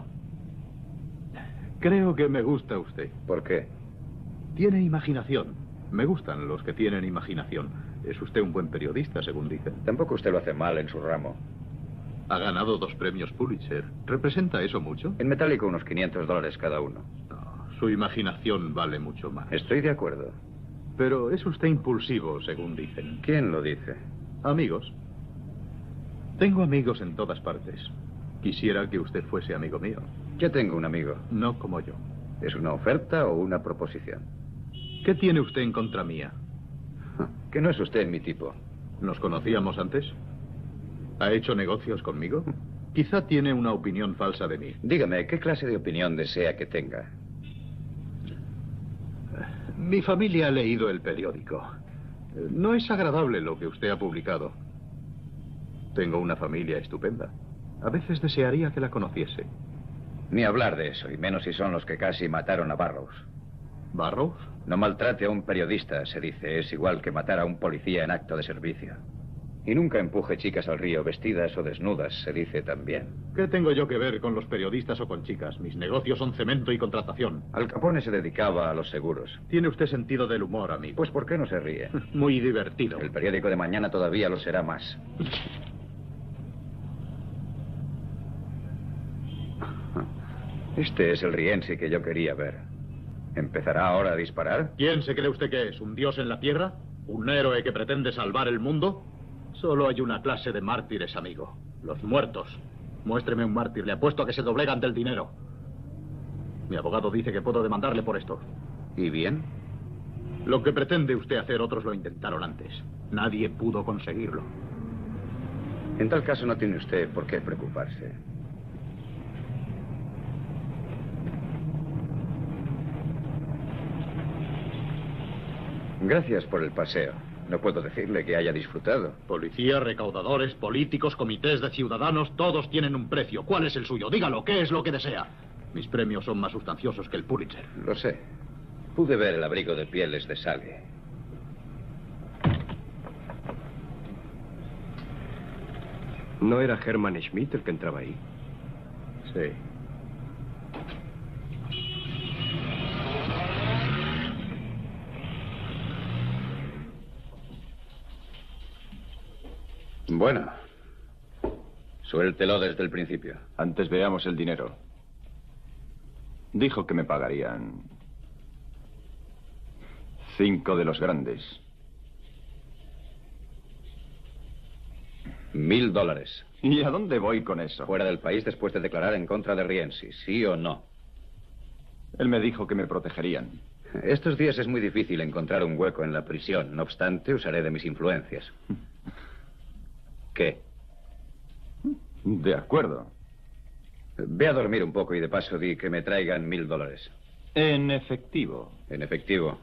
[SPEAKER 2] Creo que me gusta usted.
[SPEAKER 7] ¿Por qué?
[SPEAKER 2] Tiene imaginación. Me gustan los que tienen imaginación. Es usted un buen periodista, según dicen.
[SPEAKER 7] Tampoco usted lo hace mal en su ramo.
[SPEAKER 2] Ha ganado dos premios Pulitzer. ¿Representa eso mucho?
[SPEAKER 7] En metálico unos quinientos dólares cada uno.
[SPEAKER 2] No, su imaginación vale mucho más.
[SPEAKER 7] Estoy de acuerdo.
[SPEAKER 2] Pero es usted impulsivo, según dicen.
[SPEAKER 7] ¿Quién lo dice?
[SPEAKER 2] Amigos. Tengo amigos en todas partes. Quisiera que usted fuese amigo mío.
[SPEAKER 7] Yo tengo un amigo.
[SPEAKER 2] No como yo.
[SPEAKER 7] ¿Es una oferta o una proposición?
[SPEAKER 2] ¿Qué tiene usted en contra mía?
[SPEAKER 7] Que no es usted mi tipo.
[SPEAKER 2] ¿Nos conocíamos antes? ¿Ha hecho negocios conmigo? Quizá tiene una opinión falsa de mí.
[SPEAKER 7] Dígame, ¿qué clase de opinión desea que tenga?
[SPEAKER 2] Mi familia ha leído el periódico. No es agradable lo que usted ha publicado. Tengo una familia estupenda. A veces desearía que la conociese.
[SPEAKER 7] Ni hablar de eso, y menos si son los que casi mataron a Barrows.
[SPEAKER 2] ¿Barrows?
[SPEAKER 7] No maltrate a un periodista, se dice. Es igual que matar a un policía en acto de servicio. Y nunca empuje chicas al río vestidas o desnudas, se dice también.
[SPEAKER 2] ¿Qué tengo yo que ver con los periodistas o con chicas? Mis negocios son cemento y contratación.
[SPEAKER 7] Al Capone se dedicaba a los seguros.
[SPEAKER 2] Tiene usted sentido del humor, amigo.
[SPEAKER 7] Pues ¿por qué no se ríe?
[SPEAKER 2] Muy divertido.
[SPEAKER 7] El periódico de mañana todavía lo será más. Este es el Rienzi que yo quería ver. ¿Empezará ahora a disparar?
[SPEAKER 2] ¿Quién se cree usted que es? ¿Un dios en la tierra? ¿Un héroe que pretende salvar el mundo? Solo hay una clase de mártires, amigo. Los muertos. Muéstreme un mártir. Le apuesto a que se doblega ante el dinero. Mi abogado dice que puedo demandarle por esto.
[SPEAKER 7] ¿Y bien?
[SPEAKER 2] Lo que pretende usted hacer, otros lo intentaron antes. Nadie pudo conseguirlo.
[SPEAKER 7] En tal caso no tiene usted por qué preocuparse. Gracias por el paseo. No puedo decirle que haya disfrutado.
[SPEAKER 2] Policía, recaudadores, políticos, comités de ciudadanos, todos tienen un precio. ¿Cuál es el suyo? Dígalo, ¿qué es lo que desea? Mis premios son más sustanciosos que el Pulitzer.
[SPEAKER 7] Lo sé. Pude ver el abrigo de pieles de Sally.
[SPEAKER 1] ¿No era Hermann Schmidt el que entraba ahí?
[SPEAKER 2] Sí.
[SPEAKER 7] Bueno, suéltelo desde el principio.
[SPEAKER 19] Antes veamos el dinero. Dijo que me pagarían cinco de los grandes.
[SPEAKER 7] Mil dólares.
[SPEAKER 19] ¿Y a dónde voy con eso?
[SPEAKER 7] Fuera del país después de declarar en contra de Rienzi, ¿sí o no?
[SPEAKER 19] Él me dijo que me protegerían.
[SPEAKER 7] Estos días es muy difícil encontrar un hueco en la prisión. No obstante, usaré de mis influencias. ¿Qué?
[SPEAKER 19] De acuerdo.
[SPEAKER 7] Ve a dormir un poco y de paso di que me traigan mil dólares.
[SPEAKER 19] En efectivo.
[SPEAKER 7] En efectivo.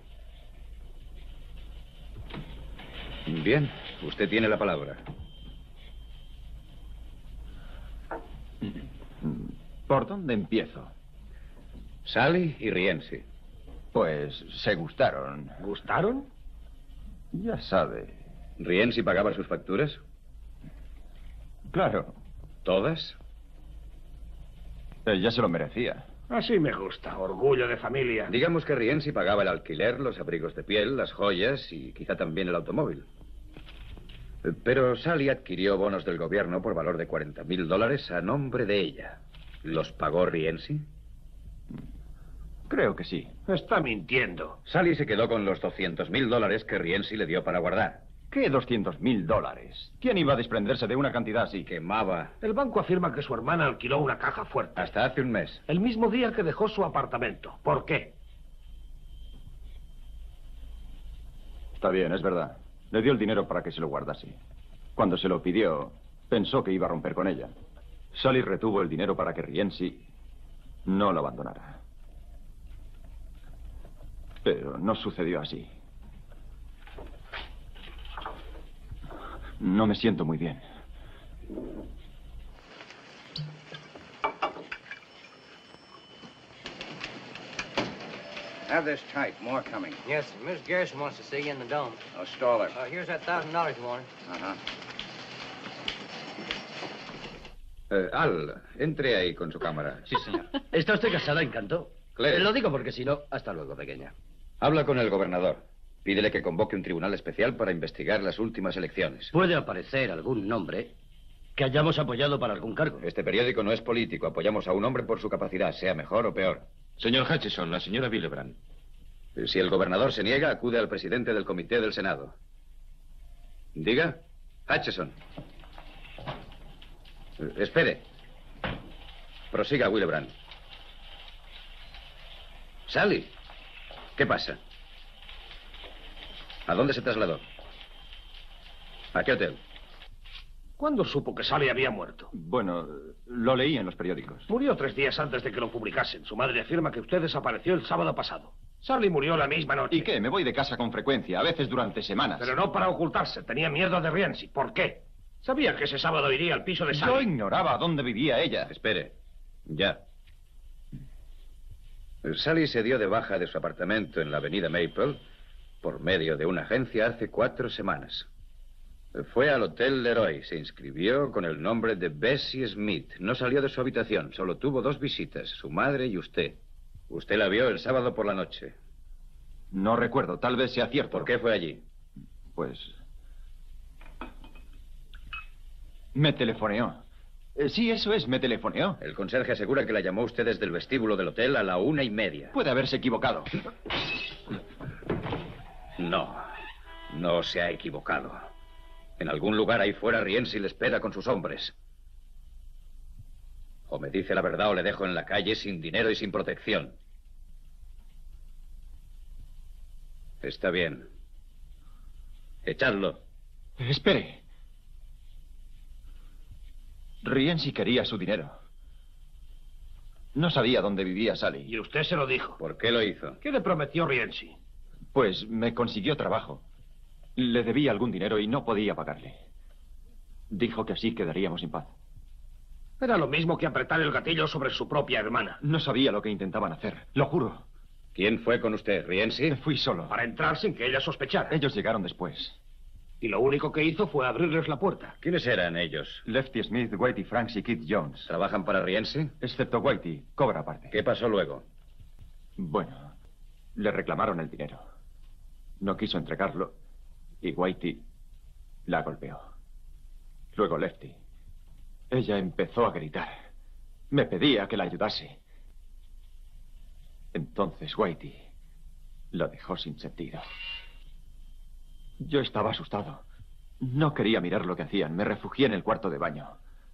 [SPEAKER 7] Bien, usted tiene la palabra.
[SPEAKER 19] ¿Por dónde empiezo?
[SPEAKER 7] Sally y Rienzi.
[SPEAKER 19] Pues se gustaron.
[SPEAKER 1] ¿Gustaron?
[SPEAKER 19] Ya sabe.
[SPEAKER 7] ¿Rienzi pagaba sus facturas?
[SPEAKER 19] Claro.
[SPEAKER 7] ¿Todas?
[SPEAKER 19] Ella se lo merecía.
[SPEAKER 12] Así me gusta, orgullo de familia.
[SPEAKER 7] Digamos que Rienzi pagaba el alquiler, los abrigos de piel, las joyas y quizá también el automóvil. Pero Sally adquirió bonos del gobierno por valor de cuarenta mil dólares a nombre de ella. ¿Los pagó Rienzi?
[SPEAKER 19] Creo que sí.
[SPEAKER 12] Está mintiendo.
[SPEAKER 7] Sally se quedó con los doscientos mil dólares que Rienzi le dio para guardar.
[SPEAKER 19] ¿Qué doscientos mil dólares? ¿Quién iba a desprenderse de una cantidad así?
[SPEAKER 7] Quemaba.
[SPEAKER 12] El banco afirma que su hermana alquiló una caja fuerte.
[SPEAKER 7] Hasta hace un mes.
[SPEAKER 12] El mismo día que dejó su apartamento. ¿Por qué?
[SPEAKER 19] Está bien, es verdad. Le dio el dinero para que se lo guardase. Cuando se lo pidió, pensó que iba a romper con ella. Sally retuvo el dinero para que Rienzi no lo abandonara. Pero no sucedió así. No me siento muy bien.
[SPEAKER 4] Have this tight. More coming.
[SPEAKER 20] Yes, sir. Miss Garrison wants to see you in the dome.
[SPEAKER 4] Oh, stall her.
[SPEAKER 20] Uh, here's that thousand dollars you wanted.
[SPEAKER 4] Uh-huh.
[SPEAKER 7] Eh, Al, entre ahí con su cámara.
[SPEAKER 14] Sí, señor. ¿Está usted casada, Encanto?
[SPEAKER 7] Claire.
[SPEAKER 14] Lo digo porque si no, hasta luego, pequeña.
[SPEAKER 7] Habla con el gobernador. Pídele que convoque un tribunal especial para investigar las últimas elecciones.
[SPEAKER 14] ¿Puede aparecer algún nombre que hayamos apoyado para algún cargo?
[SPEAKER 7] Este periódico no es político. Apoyamos a un hombre por su capacidad, sea mejor o peor.
[SPEAKER 21] Señor Hutchison, la señora Willebrand.
[SPEAKER 7] Si el gobernador se niega, acude al presidente del comité del Senado. Diga. Hutchison. Eh, espere. Prosiga, Willebrand. Sally. ¿Qué pasa? ¿A dónde se trasladó? ¿A qué hotel?
[SPEAKER 12] ¿Cuándo supo que Sally había muerto?
[SPEAKER 19] Bueno, lo leí en los periódicos.
[SPEAKER 12] Murió tres días antes de que lo publicasen. Su madre afirma que usted desapareció el sábado pasado. Sally murió la misma noche.
[SPEAKER 19] ¿Y qué? Me voy de casa con frecuencia, a veces durante semanas.
[SPEAKER 12] Pero no para ocultarse. Tenía miedo de Rienzi. ¿Por qué? Sabía que ese sábado iría al piso de Sally.
[SPEAKER 19] Yo ignoraba dónde vivía ella.
[SPEAKER 7] Espere. Ya. Sally se dio de baja de su apartamento en la avenida Maple por medio de una agencia hace cuatro semanas. Fue al Hotel Leroy, se inscribió con el nombre de Bessie Smith. No salió de su habitación, solo tuvo dos visitas, su madre y usted. Usted la vio el sábado por la noche.
[SPEAKER 19] No recuerdo, tal vez sea cierto.
[SPEAKER 7] ¿Por qué fue allí?
[SPEAKER 19] Pues... me telefoneó. Eh, sí, eso es, me telefoneó.
[SPEAKER 7] El conserje asegura que la llamó usted desde el vestíbulo del hotel a la una y media.
[SPEAKER 19] Puede haberse equivocado.
[SPEAKER 7] No, no se ha equivocado. En algún lugar ahí fuera Rienzi le espera con sus hombres. O me dice la verdad o le dejo en la calle sin dinero y sin protección. Está bien. Echadlo.
[SPEAKER 19] Espere. Rienzi quería su dinero. No sabía dónde vivía Sally.
[SPEAKER 12] Y usted se lo dijo.
[SPEAKER 7] ¿Por qué lo hizo?
[SPEAKER 12] ¿Qué le prometió Rienzi?
[SPEAKER 19] Pues me consiguió trabajo. Le debía algún dinero y no podía pagarle. Dijo que así quedaríamos en paz.
[SPEAKER 12] Era lo mismo que apretar el gatillo sobre su propia hermana.
[SPEAKER 19] No sabía lo que intentaban hacer, lo juro.
[SPEAKER 7] ¿Quién fue con usted, Rienzi?
[SPEAKER 19] Fui solo.
[SPEAKER 12] Para entrar sin que ella sospechara.
[SPEAKER 19] Ellos llegaron después.
[SPEAKER 12] Y lo único que hizo fue abrirles la puerta.
[SPEAKER 7] ¿Quiénes eran ellos?
[SPEAKER 19] Lefty Smith, Whitey Franks y Kit Jones.
[SPEAKER 7] ¿Trabajan para Rienzi?
[SPEAKER 19] Excepto Whitey, cobra aparte.
[SPEAKER 7] ¿Qué pasó luego?
[SPEAKER 19] Bueno, le reclamaron el dinero. No quiso entregarlo y Whitey la golpeó. Luego Lefty. Ella empezó a gritar. Me pedía que la ayudase. Entonces Whitey la dejó sin sentido. Yo estaba asustado. No quería mirar lo que hacían. Me refugié en el cuarto de baño.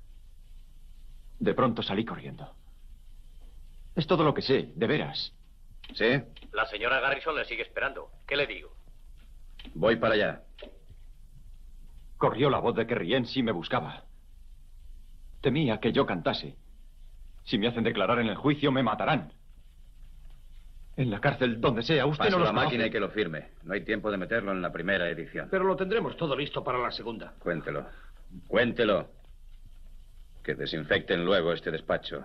[SPEAKER 19] De pronto salí corriendo. Es todo lo que sé, de veras.
[SPEAKER 7] ¿Sí?
[SPEAKER 18] La señora Garrison le sigue esperando. ¿Qué le digo?
[SPEAKER 7] Voy para allá.
[SPEAKER 19] Corrió la voz de que Rienzi me buscaba. Temía que yo cantase. Si me hacen declarar en el juicio, me matarán. En la cárcel, donde sea, usted
[SPEAKER 7] Pase
[SPEAKER 19] no los
[SPEAKER 7] la máquina
[SPEAKER 19] conoce.
[SPEAKER 7] y que lo firme. No hay tiempo de meterlo en la primera edición.
[SPEAKER 12] Pero lo tendremos todo listo para la segunda.
[SPEAKER 7] Cuéntelo. Cuéntelo. Que desinfecten luego este despacho.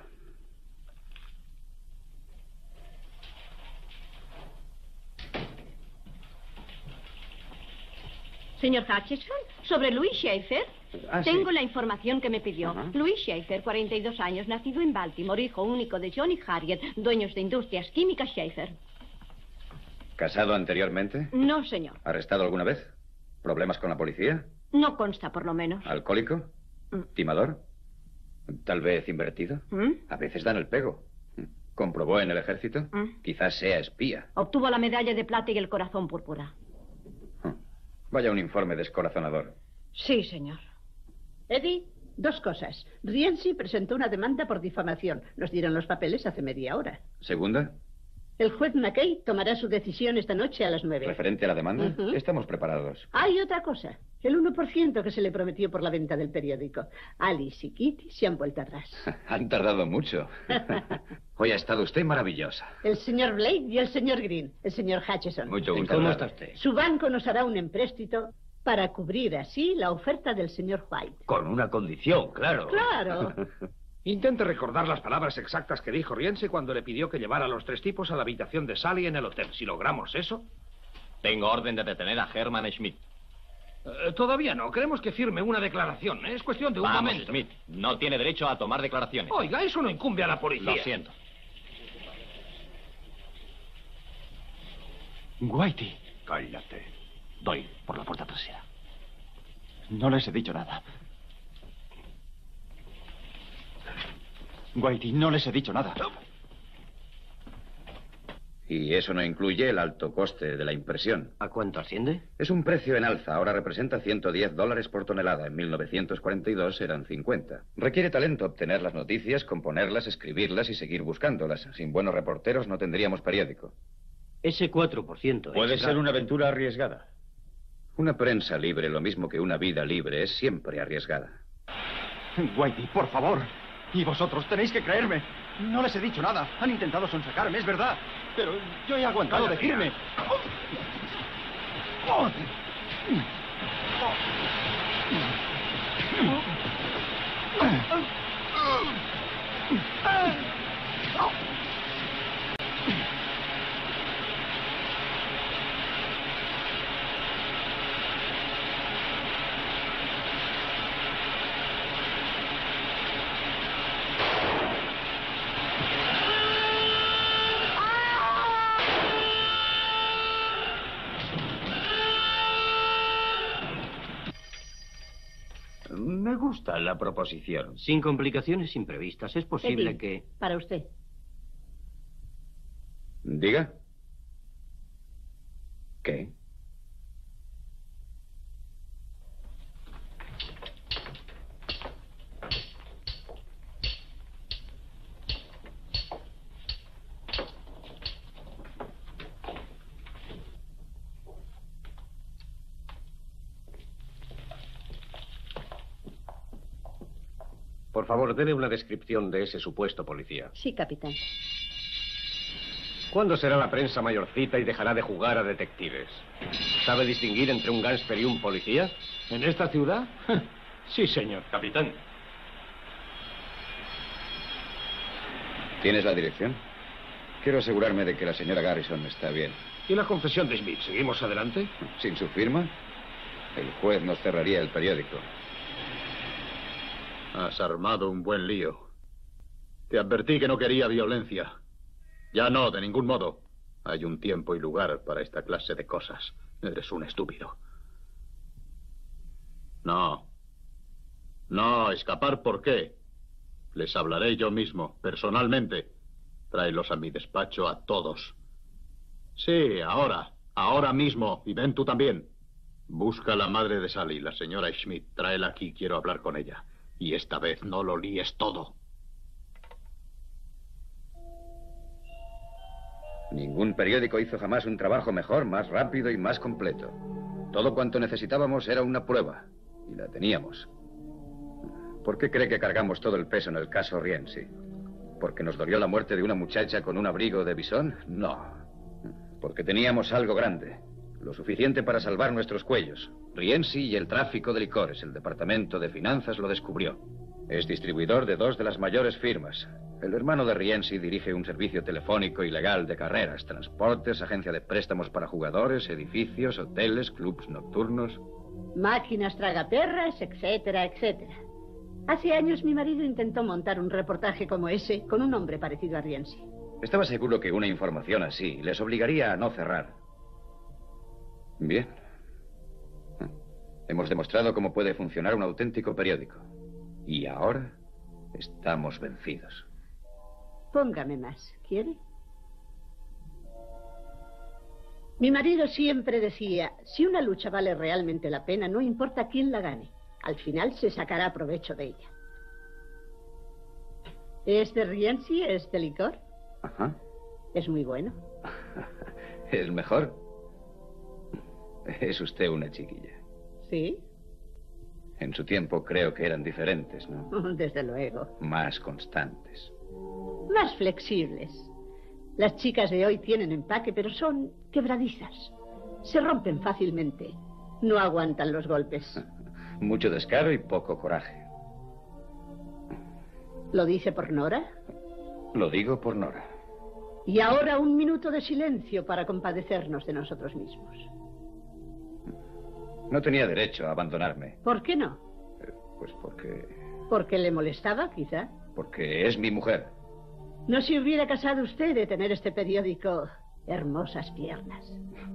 [SPEAKER 10] Señor Hutchison, sobre Louis Schaefer.
[SPEAKER 15] Ah, sí.
[SPEAKER 10] Tengo la información que me pidió.
[SPEAKER 15] Ajá.
[SPEAKER 10] Louis Schaefer, cuarenta y dos años, nacido en Baltimore, hijo único de John y Harriet, dueños de Industrias Químicas Schaefer.
[SPEAKER 7] ¿Casado anteriormente?
[SPEAKER 10] No, señor.
[SPEAKER 7] ¿Arrestado alguna vez? ¿Problemas con la policía?
[SPEAKER 10] No consta, por lo menos.
[SPEAKER 7] ¿Alcohólico?
[SPEAKER 10] Mm.
[SPEAKER 7] ¿Timador? ¿Tal vez invertido?
[SPEAKER 10] ¿Mm?
[SPEAKER 7] A veces dan el pego. ¿Comprobó en el ejército?
[SPEAKER 10] ¿Mm?
[SPEAKER 7] Quizás sea espía.
[SPEAKER 10] Obtuvo la medalla de plata y el corazón púrpura.
[SPEAKER 7] Vaya un informe descorazonador.
[SPEAKER 10] Sí, señor.
[SPEAKER 23] Eddie, dos cosas. Rienzi presentó una demanda por difamación. Nos dieron los papeles hace media hora.
[SPEAKER 7] ¿Segunda?
[SPEAKER 23] El juez McKay tomará su decisión esta noche a las nueve.
[SPEAKER 7] ¿Referente a la demanda?
[SPEAKER 23] Ujú.
[SPEAKER 7] Estamos preparados.
[SPEAKER 23] Hay otra cosa. El uno por ciento que se le prometió por la venta del periódico. Alice y Kitty se han vuelto atrás.
[SPEAKER 7] Han tardado mucho. Hoy ha estado usted maravillosa.
[SPEAKER 23] El señor Blake y el señor Green. El señor Hutchison.
[SPEAKER 7] Mucho gusto.
[SPEAKER 15] ¿Cómo está usted?
[SPEAKER 23] Su banco nos hará un empréstito para cubrir así la oferta del señor White.
[SPEAKER 15] Con una condición, claro.
[SPEAKER 23] Claro.
[SPEAKER 12] Intente recordar las palabras exactas que dijo Rienzi cuando le pidió que llevara a los tres tipos a la habitación de Sally en el hotel. Si logramos eso...
[SPEAKER 13] Tengo orden de detener a Herman Schmidt.
[SPEAKER 12] Eh, todavía no. Queremos que firme una declaración. Es cuestión de un
[SPEAKER 13] Vamos,
[SPEAKER 12] momento.
[SPEAKER 13] Smith. No tiene derecho a tomar declaraciones.
[SPEAKER 12] Oiga, eso no incumbe a la policía.
[SPEAKER 13] Lo siento.
[SPEAKER 19] Whitey.
[SPEAKER 15] Cállate.
[SPEAKER 19] Doy por la puerta trasera. No les he dicho nada. Whitey, no les he dicho nada.
[SPEAKER 7] Y eso no incluye el alto coste de la impresión.
[SPEAKER 15] ¿A cuánto asciende?
[SPEAKER 7] Es un precio en alza. Ahora representa ciento diez dólares por tonelada. En mil novecientos cuarenta y dos eran cincuenta. Requiere talento obtener las noticias, componerlas, escribirlas y seguir buscándolas. Sin buenos reporteros no tendríamos periódico.
[SPEAKER 15] Ese cuatro por ciento.
[SPEAKER 21] Puede
[SPEAKER 15] es
[SPEAKER 21] ser
[SPEAKER 15] caro.
[SPEAKER 21] una aventura arriesgada.
[SPEAKER 7] Una prensa libre, lo mismo que una vida libre, es siempre arriesgada.
[SPEAKER 19] Whitey, por favor. Y vosotros tenéis que creerme. No les he dicho nada. Han intentado sonsacarme, es verdad. Pero yo he aguantado de firme.
[SPEAKER 15] Me gusta la proposición. Sin complicaciones imprevistas. Es posible
[SPEAKER 23] Eddie,
[SPEAKER 15] que...
[SPEAKER 23] para usted.
[SPEAKER 7] ¿Diga? ¿Qué?
[SPEAKER 5] Por favor, deme una descripción de ese supuesto policía.
[SPEAKER 23] Sí, capitán.
[SPEAKER 5] ¿Cuándo será la prensa mayorcita y dejará de jugar a detectives? ¿Sabe distinguir entre un gánster y un policía?
[SPEAKER 12] ¿En esta ciudad? Sí, señor.
[SPEAKER 13] Capitán.
[SPEAKER 7] ¿Tienes la dirección? Quiero asegurarme de que la señora Garrison está bien.
[SPEAKER 12] ¿Y la confesión de Smith? ¿Seguimos adelante?
[SPEAKER 7] ¿Sin su firma? El juez nos cerraría el periódico.
[SPEAKER 2] Has armado un buen lío. Te advertí que no quería violencia. Ya no, de ningún modo. Hay un tiempo y lugar para esta clase de cosas. Eres un estúpido. No. No, escapar, ¿por qué? Les hablaré yo mismo, personalmente. Tráelos a mi despacho a todos. Sí, ahora. Ahora mismo. Y ven tú también. Busca a la madre de Sally, la señora Schmidt. Tráela aquí, quiero hablar con ella. Y esta vez no lo líes todo.
[SPEAKER 7] Ningún periódico hizo jamás un trabajo mejor, más rápido y más completo. Todo cuanto necesitábamos era una prueba. Y la teníamos. ¿Por qué cree que cargamos todo el peso en el caso Rienzi? ¿Porque nos dolió la muerte de una muchacha con un abrigo de bisón? No. Porque teníamos algo grande. Lo suficiente para salvar nuestros cuellos. Rienzi y el tráfico de licores. El Departamento de Finanzas lo descubrió. Es distribuidor de dos de las mayores firmas. El hermano de Rienzi dirige un servicio telefónico ilegal de carreras, transportes, agencia de préstamos para jugadores, edificios, hoteles, clubs nocturnos.
[SPEAKER 23] máquinas tragaperras, etcétera, etcétera. Hace años mi marido intentó montar un reportaje como ese con un hombre parecido a Rienzi.
[SPEAKER 7] Estaba seguro que una información así les obligaría a no cerrar. Bien. Hemos demostrado cómo puede funcionar un auténtico periódico. Y ahora estamos vencidos.
[SPEAKER 23] Póngame más, ¿quiere? Mi marido siempre decía, si una lucha vale realmente la pena, no importa quién la gane. Al final se sacará provecho de ella. ¿Es de Rienzi este licor?
[SPEAKER 7] Ajá.
[SPEAKER 23] Es muy bueno.
[SPEAKER 7] ¿El mejor? Es usted una chiquilla.
[SPEAKER 23] ¿Sí?
[SPEAKER 7] En su tiempo creo que eran diferentes, ¿no?
[SPEAKER 23] Desde luego.
[SPEAKER 7] Más constantes.
[SPEAKER 23] Más flexibles. Las chicas de hoy tienen empaque, pero son quebradizas. Se rompen fácilmente. No aguantan los golpes.
[SPEAKER 7] Mucho descaro y poco coraje.
[SPEAKER 23] ¿Lo dice por Nora?
[SPEAKER 7] Lo digo por Nora.
[SPEAKER 23] Y ahora un minuto de silencio para compadecernos de nosotros mismos.
[SPEAKER 7] No tenía derecho a abandonarme.
[SPEAKER 23] ¿Por qué no?
[SPEAKER 7] Pues porque...
[SPEAKER 23] ¿Porque le molestaba, quizá?
[SPEAKER 7] Porque es mi mujer.
[SPEAKER 23] No se hubiera casado usted de tener este periódico Hermosas Piernas.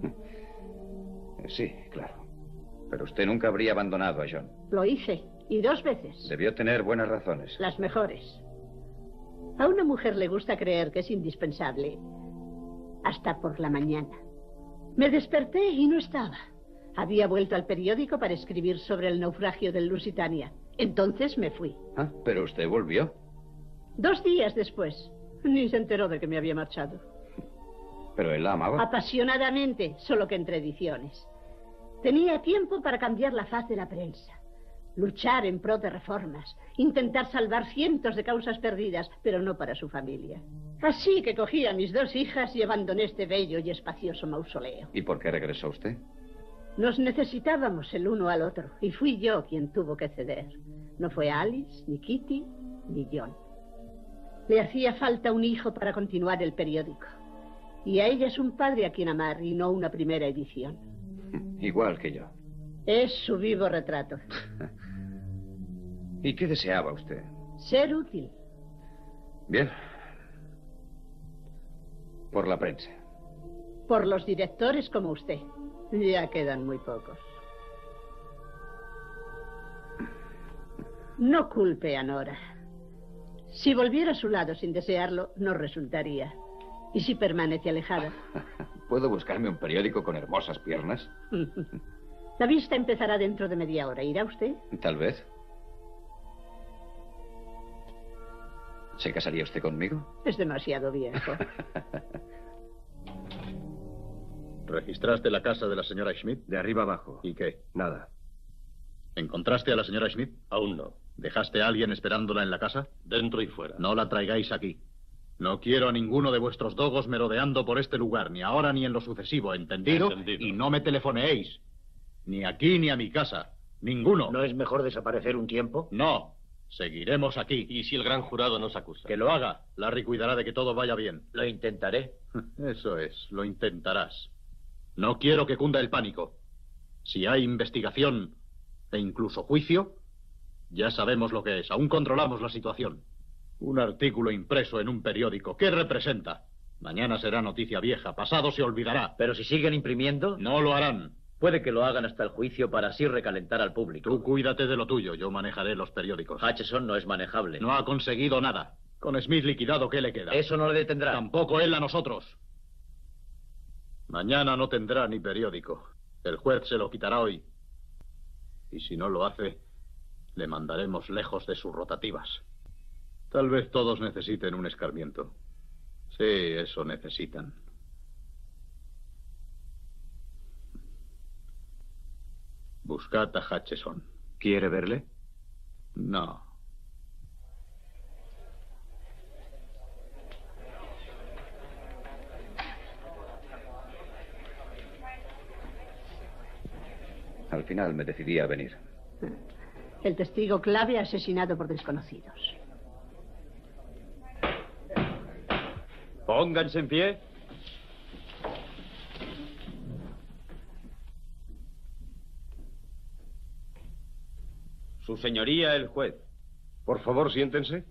[SPEAKER 7] Sí, claro. Pero usted nunca habría abandonado a John.
[SPEAKER 23] Lo hice, y dos veces.
[SPEAKER 7] Debió tener buenas razones.
[SPEAKER 23] Las mejores. A una mujer le gusta creer que es indispensable hasta por la mañana. Me desperté y no estaba. Había vuelto al periódico para escribir sobre el naufragio del Lusitania. Entonces me fui.
[SPEAKER 7] Ah, pero usted volvió.
[SPEAKER 23] Dos días después. Ni se enteró de que me había marchado.
[SPEAKER 7] ¿Pero él la amaba?
[SPEAKER 23] Apasionadamente, solo que entre ediciones. Tenía tiempo para cambiar la faz de la prensa. Luchar en pro de reformas. Intentar salvar cientos de causas perdidas, pero no para su familia. Así que cogí a mis dos hijas y abandoné este bello y espacioso mausoleo.
[SPEAKER 7] ¿Y por qué regresó usted?
[SPEAKER 23] Nos necesitábamos el uno al otro, y fui yo quien tuvo que ceder. No fue Alice, ni Kitty, ni John. Le hacía falta un hijo para continuar el periódico. Y a ella es un padre a quien amar y no una primera edición.
[SPEAKER 7] Igual que yo.
[SPEAKER 23] Es su vivo retrato.
[SPEAKER 7] ¿Y qué deseaba usted?
[SPEAKER 23] Ser útil.
[SPEAKER 7] Bien. Por la prensa.
[SPEAKER 23] Por los directores como usted. Ya quedan muy pocos. No culpe a Nora. Si volviera a su lado sin desearlo, no resultaría. ¿Y si permanece alejada?
[SPEAKER 7] ¿Puedo buscarme un periódico con hermosas piernas?
[SPEAKER 23] La vista empezará dentro de media hora. ¿Irá usted?
[SPEAKER 7] Tal vez. ¿Se casaría usted conmigo?
[SPEAKER 23] Es demasiado viejo.
[SPEAKER 2] ¿Registraste la casa de la señora Schmidt?
[SPEAKER 1] De arriba abajo.
[SPEAKER 2] ¿Y qué?
[SPEAKER 1] Nada.
[SPEAKER 2] ¿Encontraste a la señora Schmidt?
[SPEAKER 1] Aún no.
[SPEAKER 2] ¿Dejaste a alguien esperándola en la casa?
[SPEAKER 1] Dentro y fuera.
[SPEAKER 2] No la traigáis aquí. No quiero a ninguno de vuestros dogos merodeando por este lugar, ni ahora ni en lo sucesivo, ¿entendido?
[SPEAKER 1] Entendido.
[SPEAKER 2] Y no me telefoneéis. Ni aquí ni a mi casa. Ninguno.
[SPEAKER 12] ¿No es mejor desaparecer un tiempo?
[SPEAKER 2] No. Seguiremos aquí.
[SPEAKER 1] ¿Y si el gran jurado nos acusa?
[SPEAKER 2] Que lo haga. Larry cuidará de que todo vaya bien.
[SPEAKER 12] Lo intentaré.
[SPEAKER 2] Eso es, lo intentarás. No quiero que cunda el pánico. Si hay investigación e incluso juicio, ya sabemos lo que es. Aún controlamos la situación. Un artículo impreso en un periódico, ¿qué representa? Mañana será noticia vieja, pasado se olvidará.
[SPEAKER 18] Pero si siguen imprimiendo...
[SPEAKER 2] No lo harán.
[SPEAKER 18] Puede que lo hagan hasta el juicio para así recalentar al público.
[SPEAKER 2] Tú cuídate de lo tuyo, yo manejaré los periódicos.
[SPEAKER 18] Hutchison no es manejable.
[SPEAKER 2] No ha conseguido nada. Con Smith liquidado, ¿qué le queda?
[SPEAKER 18] Eso no le detendrá.
[SPEAKER 2] Tampoco él a nosotros. Mañana no tendrá ni periódico. El juez se lo quitará hoy. Y si no lo hace, le mandaremos lejos de sus rotativas. Tal vez todos necesiten un escarmiento. Sí, eso necesitan. Buscad a Hutchison.
[SPEAKER 15] ¿Quiere verle?
[SPEAKER 2] No.
[SPEAKER 7] Al final me decidí a venir.
[SPEAKER 23] El testigo clave asesinado por desconocidos.
[SPEAKER 22] Pónganse en pie.
[SPEAKER 3] Su señoría, el juez.
[SPEAKER 1] Por favor, siéntense.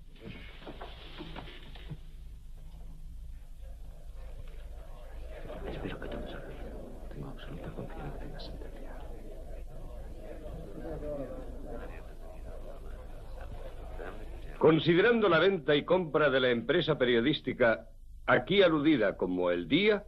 [SPEAKER 21] Espero que todo salga bien. Tengo absoluta confianza en la sentencia.
[SPEAKER 1] Considerando la venta y compra de la empresa periodística aquí aludida como El Día,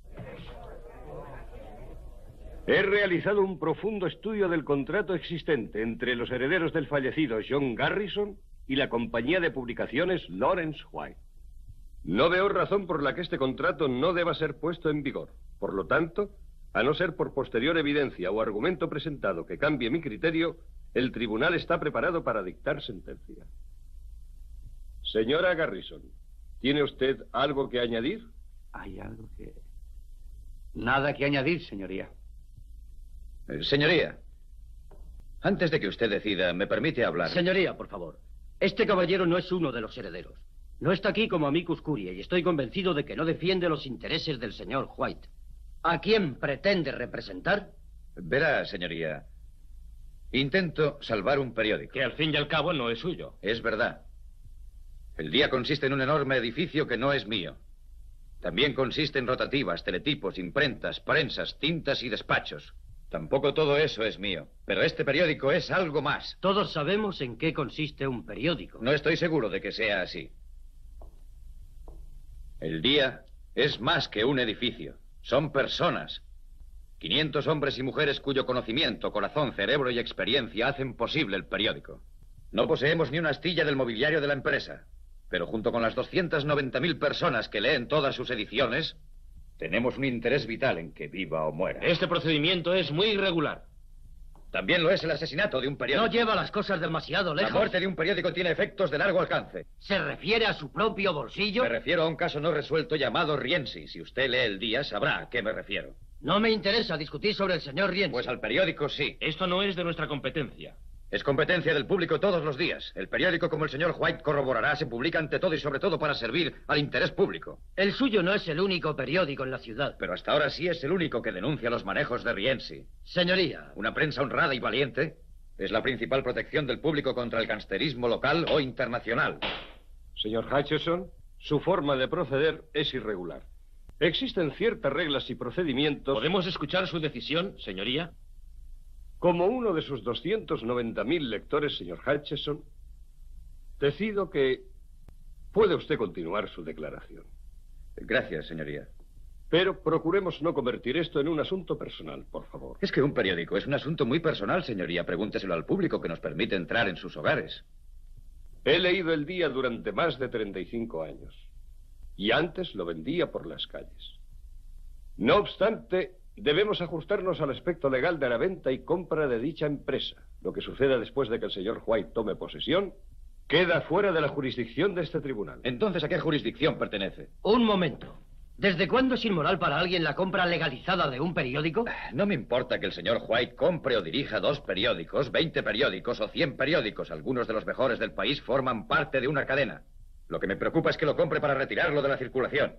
[SPEAKER 1] he realizado un profundo estudio del contrato existente entre los herederos del fallecido John Garrison y la compañía de publicaciones Lawrence White. No veo razón por la que este contrato no deba ser puesto en vigor. Por lo tanto, a no ser por posterior evidencia o argumento presentado que cambie mi criterio, el tribunal está preparado para dictar sentencia. Señora Garrison, ¿tiene usted algo que añadir?
[SPEAKER 14] Hay algo que... Nada que añadir, señoría.
[SPEAKER 7] Eh, señoría, antes de que usted decida, ¿me permite hablar?
[SPEAKER 14] Señoría, por favor. Este caballero no es uno de los herederos. No está aquí como amicus curiae y estoy convencido de que no defiende los intereses del señor White. ¿A quién pretende representar?
[SPEAKER 7] Verá, señoría, intento salvar un periódico.
[SPEAKER 3] Que al fin y al cabo no es suyo.
[SPEAKER 7] Es verdad. El Día consiste en un enorme edificio que no es mío. También consiste en rotativas, teletipos, imprentas, prensas, tintas y despachos. Tampoco todo eso es mío, pero este periódico es algo más.
[SPEAKER 14] Todos sabemos en qué consiste un periódico.
[SPEAKER 7] No estoy seguro de que sea así. El Día es más que un edificio. Son personas. quinientos hombres y mujeres cuyo conocimiento, corazón, cerebro y experiencia hacen posible el periódico. No poseemos ni una astilla del mobiliario de la empresa, pero junto con las doscientas noventa mil personas que leen todas sus ediciones, tenemos un interés vital en que viva o muera.
[SPEAKER 3] Este procedimiento es muy irregular.
[SPEAKER 7] También lo es el asesinato de un periódico.
[SPEAKER 14] No lleva las cosas demasiado lejos.
[SPEAKER 7] La muerte de un periódico tiene efectos de largo alcance.
[SPEAKER 14] ¿Se refiere a su propio bolsillo?
[SPEAKER 7] Me refiero a un caso no resuelto llamado Rienzi. Si usted lee El Día, sabrá a qué me refiero.
[SPEAKER 14] No me interesa discutir sobre el señor Rienzi.
[SPEAKER 7] Pues al periódico sí.
[SPEAKER 3] Esto no es de nuestra competencia.
[SPEAKER 7] Es competencia del público todos los días. El periódico, como el señor White corroborará, se publica ante todo y sobre todo para servir al interés público.
[SPEAKER 14] El suyo no es el único periódico en la ciudad.
[SPEAKER 7] Pero hasta ahora sí es el único que denuncia los manejos de Rienzi.
[SPEAKER 14] Señoría.
[SPEAKER 7] Una prensa honrada y valiente es la principal protección del público contra el gangsterismo local o internacional.
[SPEAKER 1] Señor Hutchison, su forma de proceder es irregular. Existen ciertas reglas y procedimientos...
[SPEAKER 3] ¿Podemos escuchar su decisión, señoría?
[SPEAKER 1] Como uno de sus doscientos noventa mil lectores, señor Hutchison, decido que puede usted continuar su declaración.
[SPEAKER 7] Gracias, señoría.
[SPEAKER 1] Pero procuremos no convertir esto en un asunto personal, por favor.
[SPEAKER 7] Es que un periódico es un asunto muy personal, señoría. Pregúnteselo al público que nos permite entrar en sus hogares.
[SPEAKER 1] He leído El Día durante más de treinta y cinco años. Y antes lo vendía por las calles. No obstante, debemos ajustarnos al aspecto legal de la venta y compra de dicha empresa. Lo que suceda después de que el señor White tome posesión queda fuera de la jurisdicción de este tribunal.
[SPEAKER 7] Entonces, ¿a qué jurisdicción pertenece?
[SPEAKER 14] Un momento. ¿Desde cuándo es inmoral para alguien la compra legalizada de un periódico?
[SPEAKER 7] No me importa que el señor White compre o dirija dos periódicos, veinte periódicos o cien periódicos. Algunos de los mejores del país forman parte de una cadena. Lo que me preocupa es que lo compre para retirarlo de la circulación.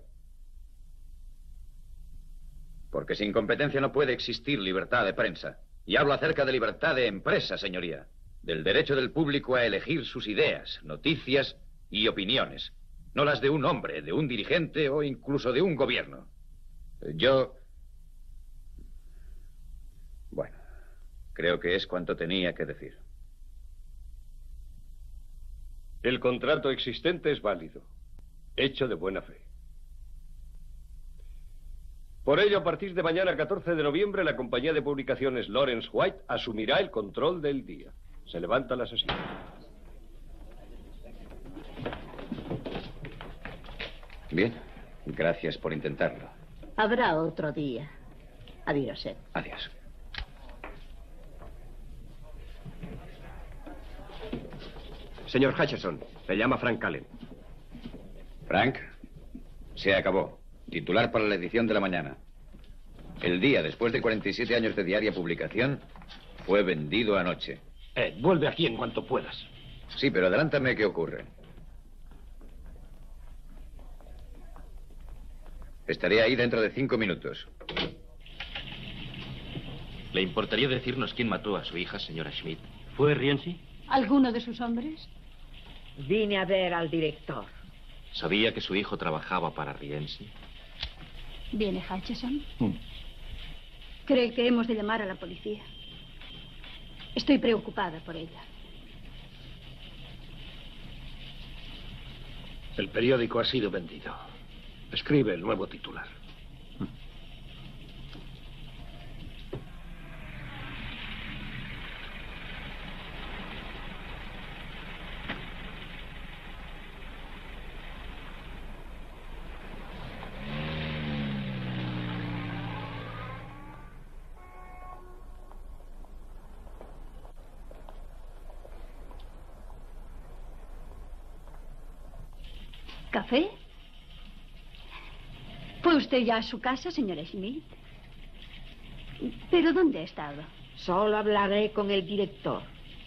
[SPEAKER 7] Porque sin competencia no puede existir libertad de prensa. Y hablo acerca de libertad de empresa, señoría. Del derecho del público a elegir sus ideas, noticias y opiniones. No las de un hombre, de un dirigente o incluso de un gobierno. Yo... Bueno, creo que es cuanto tenía que decir.
[SPEAKER 1] El contrato existente es válido, hecho de buena fe. Por ello, a partir de mañana, catorce de noviembre, la compañía de publicaciones Lawrence White asumirá el control del Día. Se levanta la sesión.
[SPEAKER 7] Bien, gracias por intentarlo.
[SPEAKER 23] Habrá otro día. Adiós, Ed.
[SPEAKER 7] Adiós.
[SPEAKER 5] Señor Hutchison, le llama Frank Allen.
[SPEAKER 7] Frank, se acabó. Titular para la edición de la mañana. El Día, después de cuarenta y siete años de diaria publicación, fue vendido anoche.
[SPEAKER 12] Ed, vuelve aquí en cuanto puedas.
[SPEAKER 7] Sí, pero adelántame qué ocurre. Estaré ahí dentro de cinco minutos.
[SPEAKER 13] ¿Le importaría decirnos quién mató a su hija, señora Schmidt?
[SPEAKER 14] ¿Fue Rienzi?
[SPEAKER 6] ¿Alguno de sus hombres?
[SPEAKER 10] Vine a ver al director.
[SPEAKER 21] ¿Sabía que su hijo trabajaba para Rienzi?
[SPEAKER 6] ¿Viene Hutchison? Mm. ¿Cree que hemos de llamar a la policía? Estoy preocupada por ella.
[SPEAKER 12] El periódico ha sido vendido. Escribe el nuevo titular.
[SPEAKER 6] ¿Café? ¿Fue usted ya a su casa, señora Schmidt? ¿Pero dónde ha estado?
[SPEAKER 10] Solo hablaré con el director.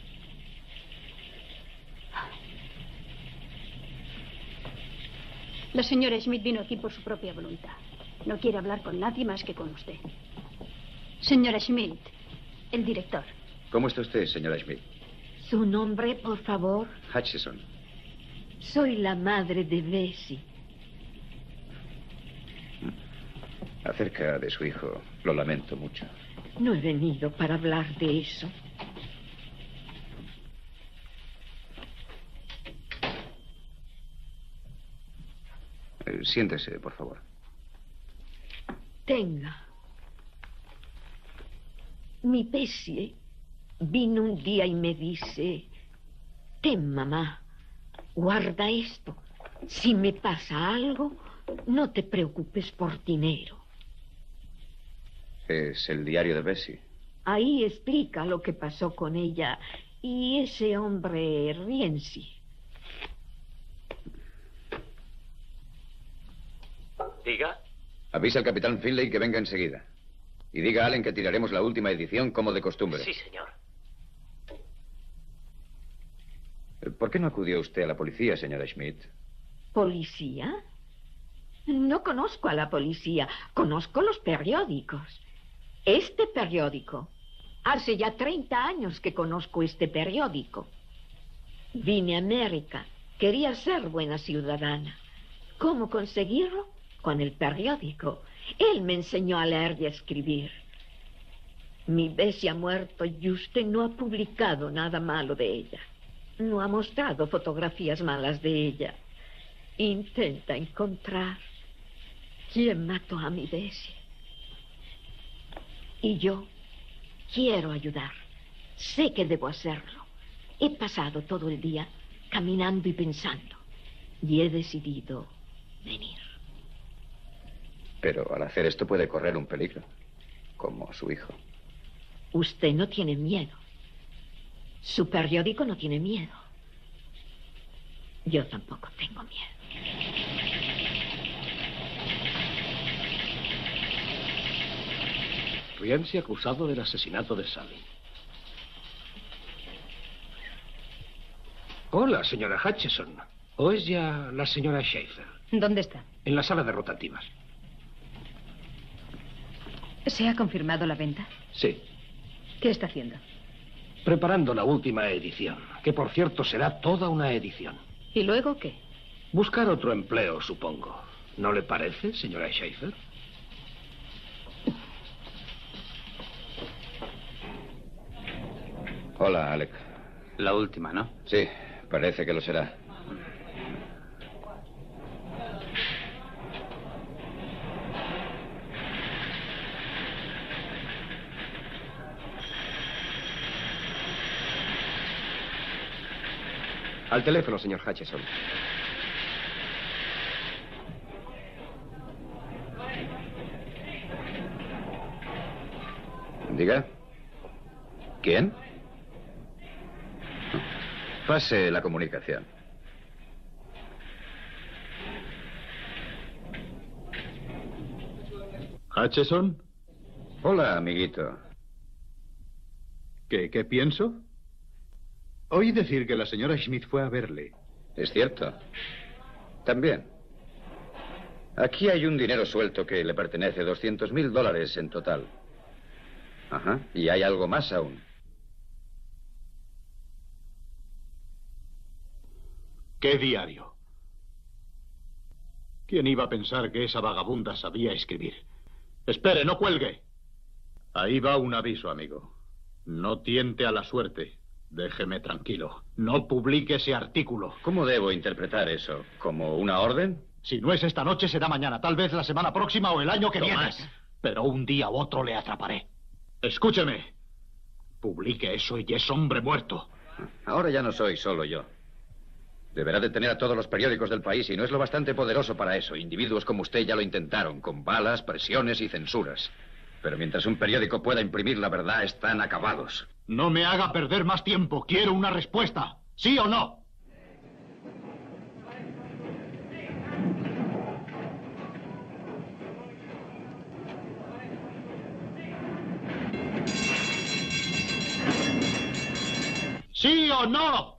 [SPEAKER 6] La señora Schmidt vino aquí por su propia voluntad. No quiere hablar con nadie más que con usted. Señora Schmidt, el director.
[SPEAKER 7] ¿Cómo está usted, señora Schmidt?
[SPEAKER 10] ¿Su nombre, por favor?
[SPEAKER 7] Hutchison.
[SPEAKER 10] Soy la madre de Bessie.
[SPEAKER 7] Acerca de su hijo, lo lamento mucho.
[SPEAKER 10] No he venido para hablar de eso.
[SPEAKER 7] Eh, siéntese, por favor.
[SPEAKER 10] Tenga. Mi Bessie vino un día y me dice: ten, mamá, guarda esto. Si me pasa algo, no te preocupes por dinero.
[SPEAKER 7] Es el diario de Bessie.
[SPEAKER 10] Ahí explica lo que pasó con ella y ese hombre Rienzi.
[SPEAKER 21] Diga.
[SPEAKER 7] Avisa al capitán Finlay que venga enseguida. Y diga a Allen que tiraremos la última edición como de costumbre.
[SPEAKER 21] Sí, señor.
[SPEAKER 7] ¿Por qué no acudió usted a la policía, señora Schmidt?
[SPEAKER 10] ¿Policía? No conozco a la policía. Conozco los periódicos. Este periódico. Hace ya treinta años que conozco este periódico. Vine a América. Quería ser buena ciudadana. ¿Cómo conseguirlo? Con el periódico. Él me enseñó a leer y a escribir. Mi Bessie ha muerto y usted no ha publicado nada malo de ella. No ha mostrado fotografías malas de ella. Intenta encontrar quién mató a mi Bessie. Y yo quiero ayudar. Sé que debo hacerlo. He pasado todo el día caminando y pensando. Y he decidido venir.
[SPEAKER 7] Pero al hacer esto puede correr un peligro, como su hijo.
[SPEAKER 10] Usted no tiene miedo. Su periódico no tiene miedo. Yo tampoco tengo miedo.
[SPEAKER 12] Rienzi acusado del asesinato de Sally. Hola, señora Hutchison. ¿O es ya la señora Schaefer?
[SPEAKER 16] ¿Dónde está?
[SPEAKER 12] En la sala de rotativas.
[SPEAKER 16] ¿Se ha confirmado la venta?
[SPEAKER 12] Sí.
[SPEAKER 16] ¿Qué está haciendo?
[SPEAKER 12] Preparando la última edición, que por cierto será toda una edición.
[SPEAKER 16] ¿Y luego qué?
[SPEAKER 12] Buscar otro empleo, supongo. ¿No le parece, señora Schaefer?
[SPEAKER 7] Hola, Alec.
[SPEAKER 18] La última, ¿no?
[SPEAKER 7] Sí, parece que lo será.
[SPEAKER 15] Al teléfono, señor Hutchison.
[SPEAKER 7] Diga. ¿Quién? Pase la comunicación.
[SPEAKER 2] ¿Hutchison?
[SPEAKER 7] Hola, amiguito.
[SPEAKER 2] ¿Qué, qué pienso? Oí decir que la señora Schmidt fue a verle.
[SPEAKER 7] Es cierto. También. Aquí hay un dinero suelto que le pertenece, doscientos mil dólares en total. Ajá. Y hay algo más aún.
[SPEAKER 2] ¿Qué diario? ¿Quién iba a pensar que esa vagabunda sabía escribir? Espere, no cuelgue. Ahí va un aviso, amigo. No tiente a la suerte. Déjeme tranquilo. No publique ese artículo.
[SPEAKER 7] ¿Cómo debo interpretar eso? ¿Como una orden?
[SPEAKER 2] Si no es esta noche, será mañana. Tal vez la semana próxima o el año que
[SPEAKER 7] Tomás.
[SPEAKER 2] viene. Pero un día u otro le atraparé. Escúcheme. Publique eso y es hombre muerto.
[SPEAKER 7] Ahora ya no soy solo yo. Deberá detener a todos los periódicos del país y no es lo bastante poderoso para eso. Individuos como usted ya lo intentaron, con balas, presiones y censuras. Pero mientras un periódico pueda imprimir la verdad, están acabados.
[SPEAKER 2] No me haga perder más tiempo. Quiero una respuesta. ¿Sí o no? ¿Sí o no?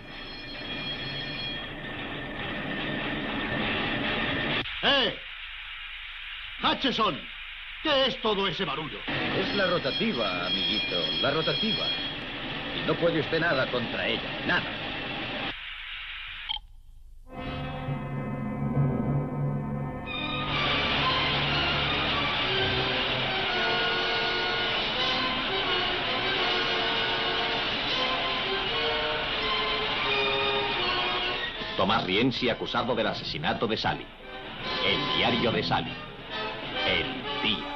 [SPEAKER 2] ¡Eh! ¡Hutchison! ¿Qué es todo ese barullo?
[SPEAKER 18] Es la rotativa, amiguito, la rotativa. Y no puede usted nada contra ella, nada.
[SPEAKER 21] Tomás Rienzi acusado del asesinato de Sally. El diario de Sally. El día.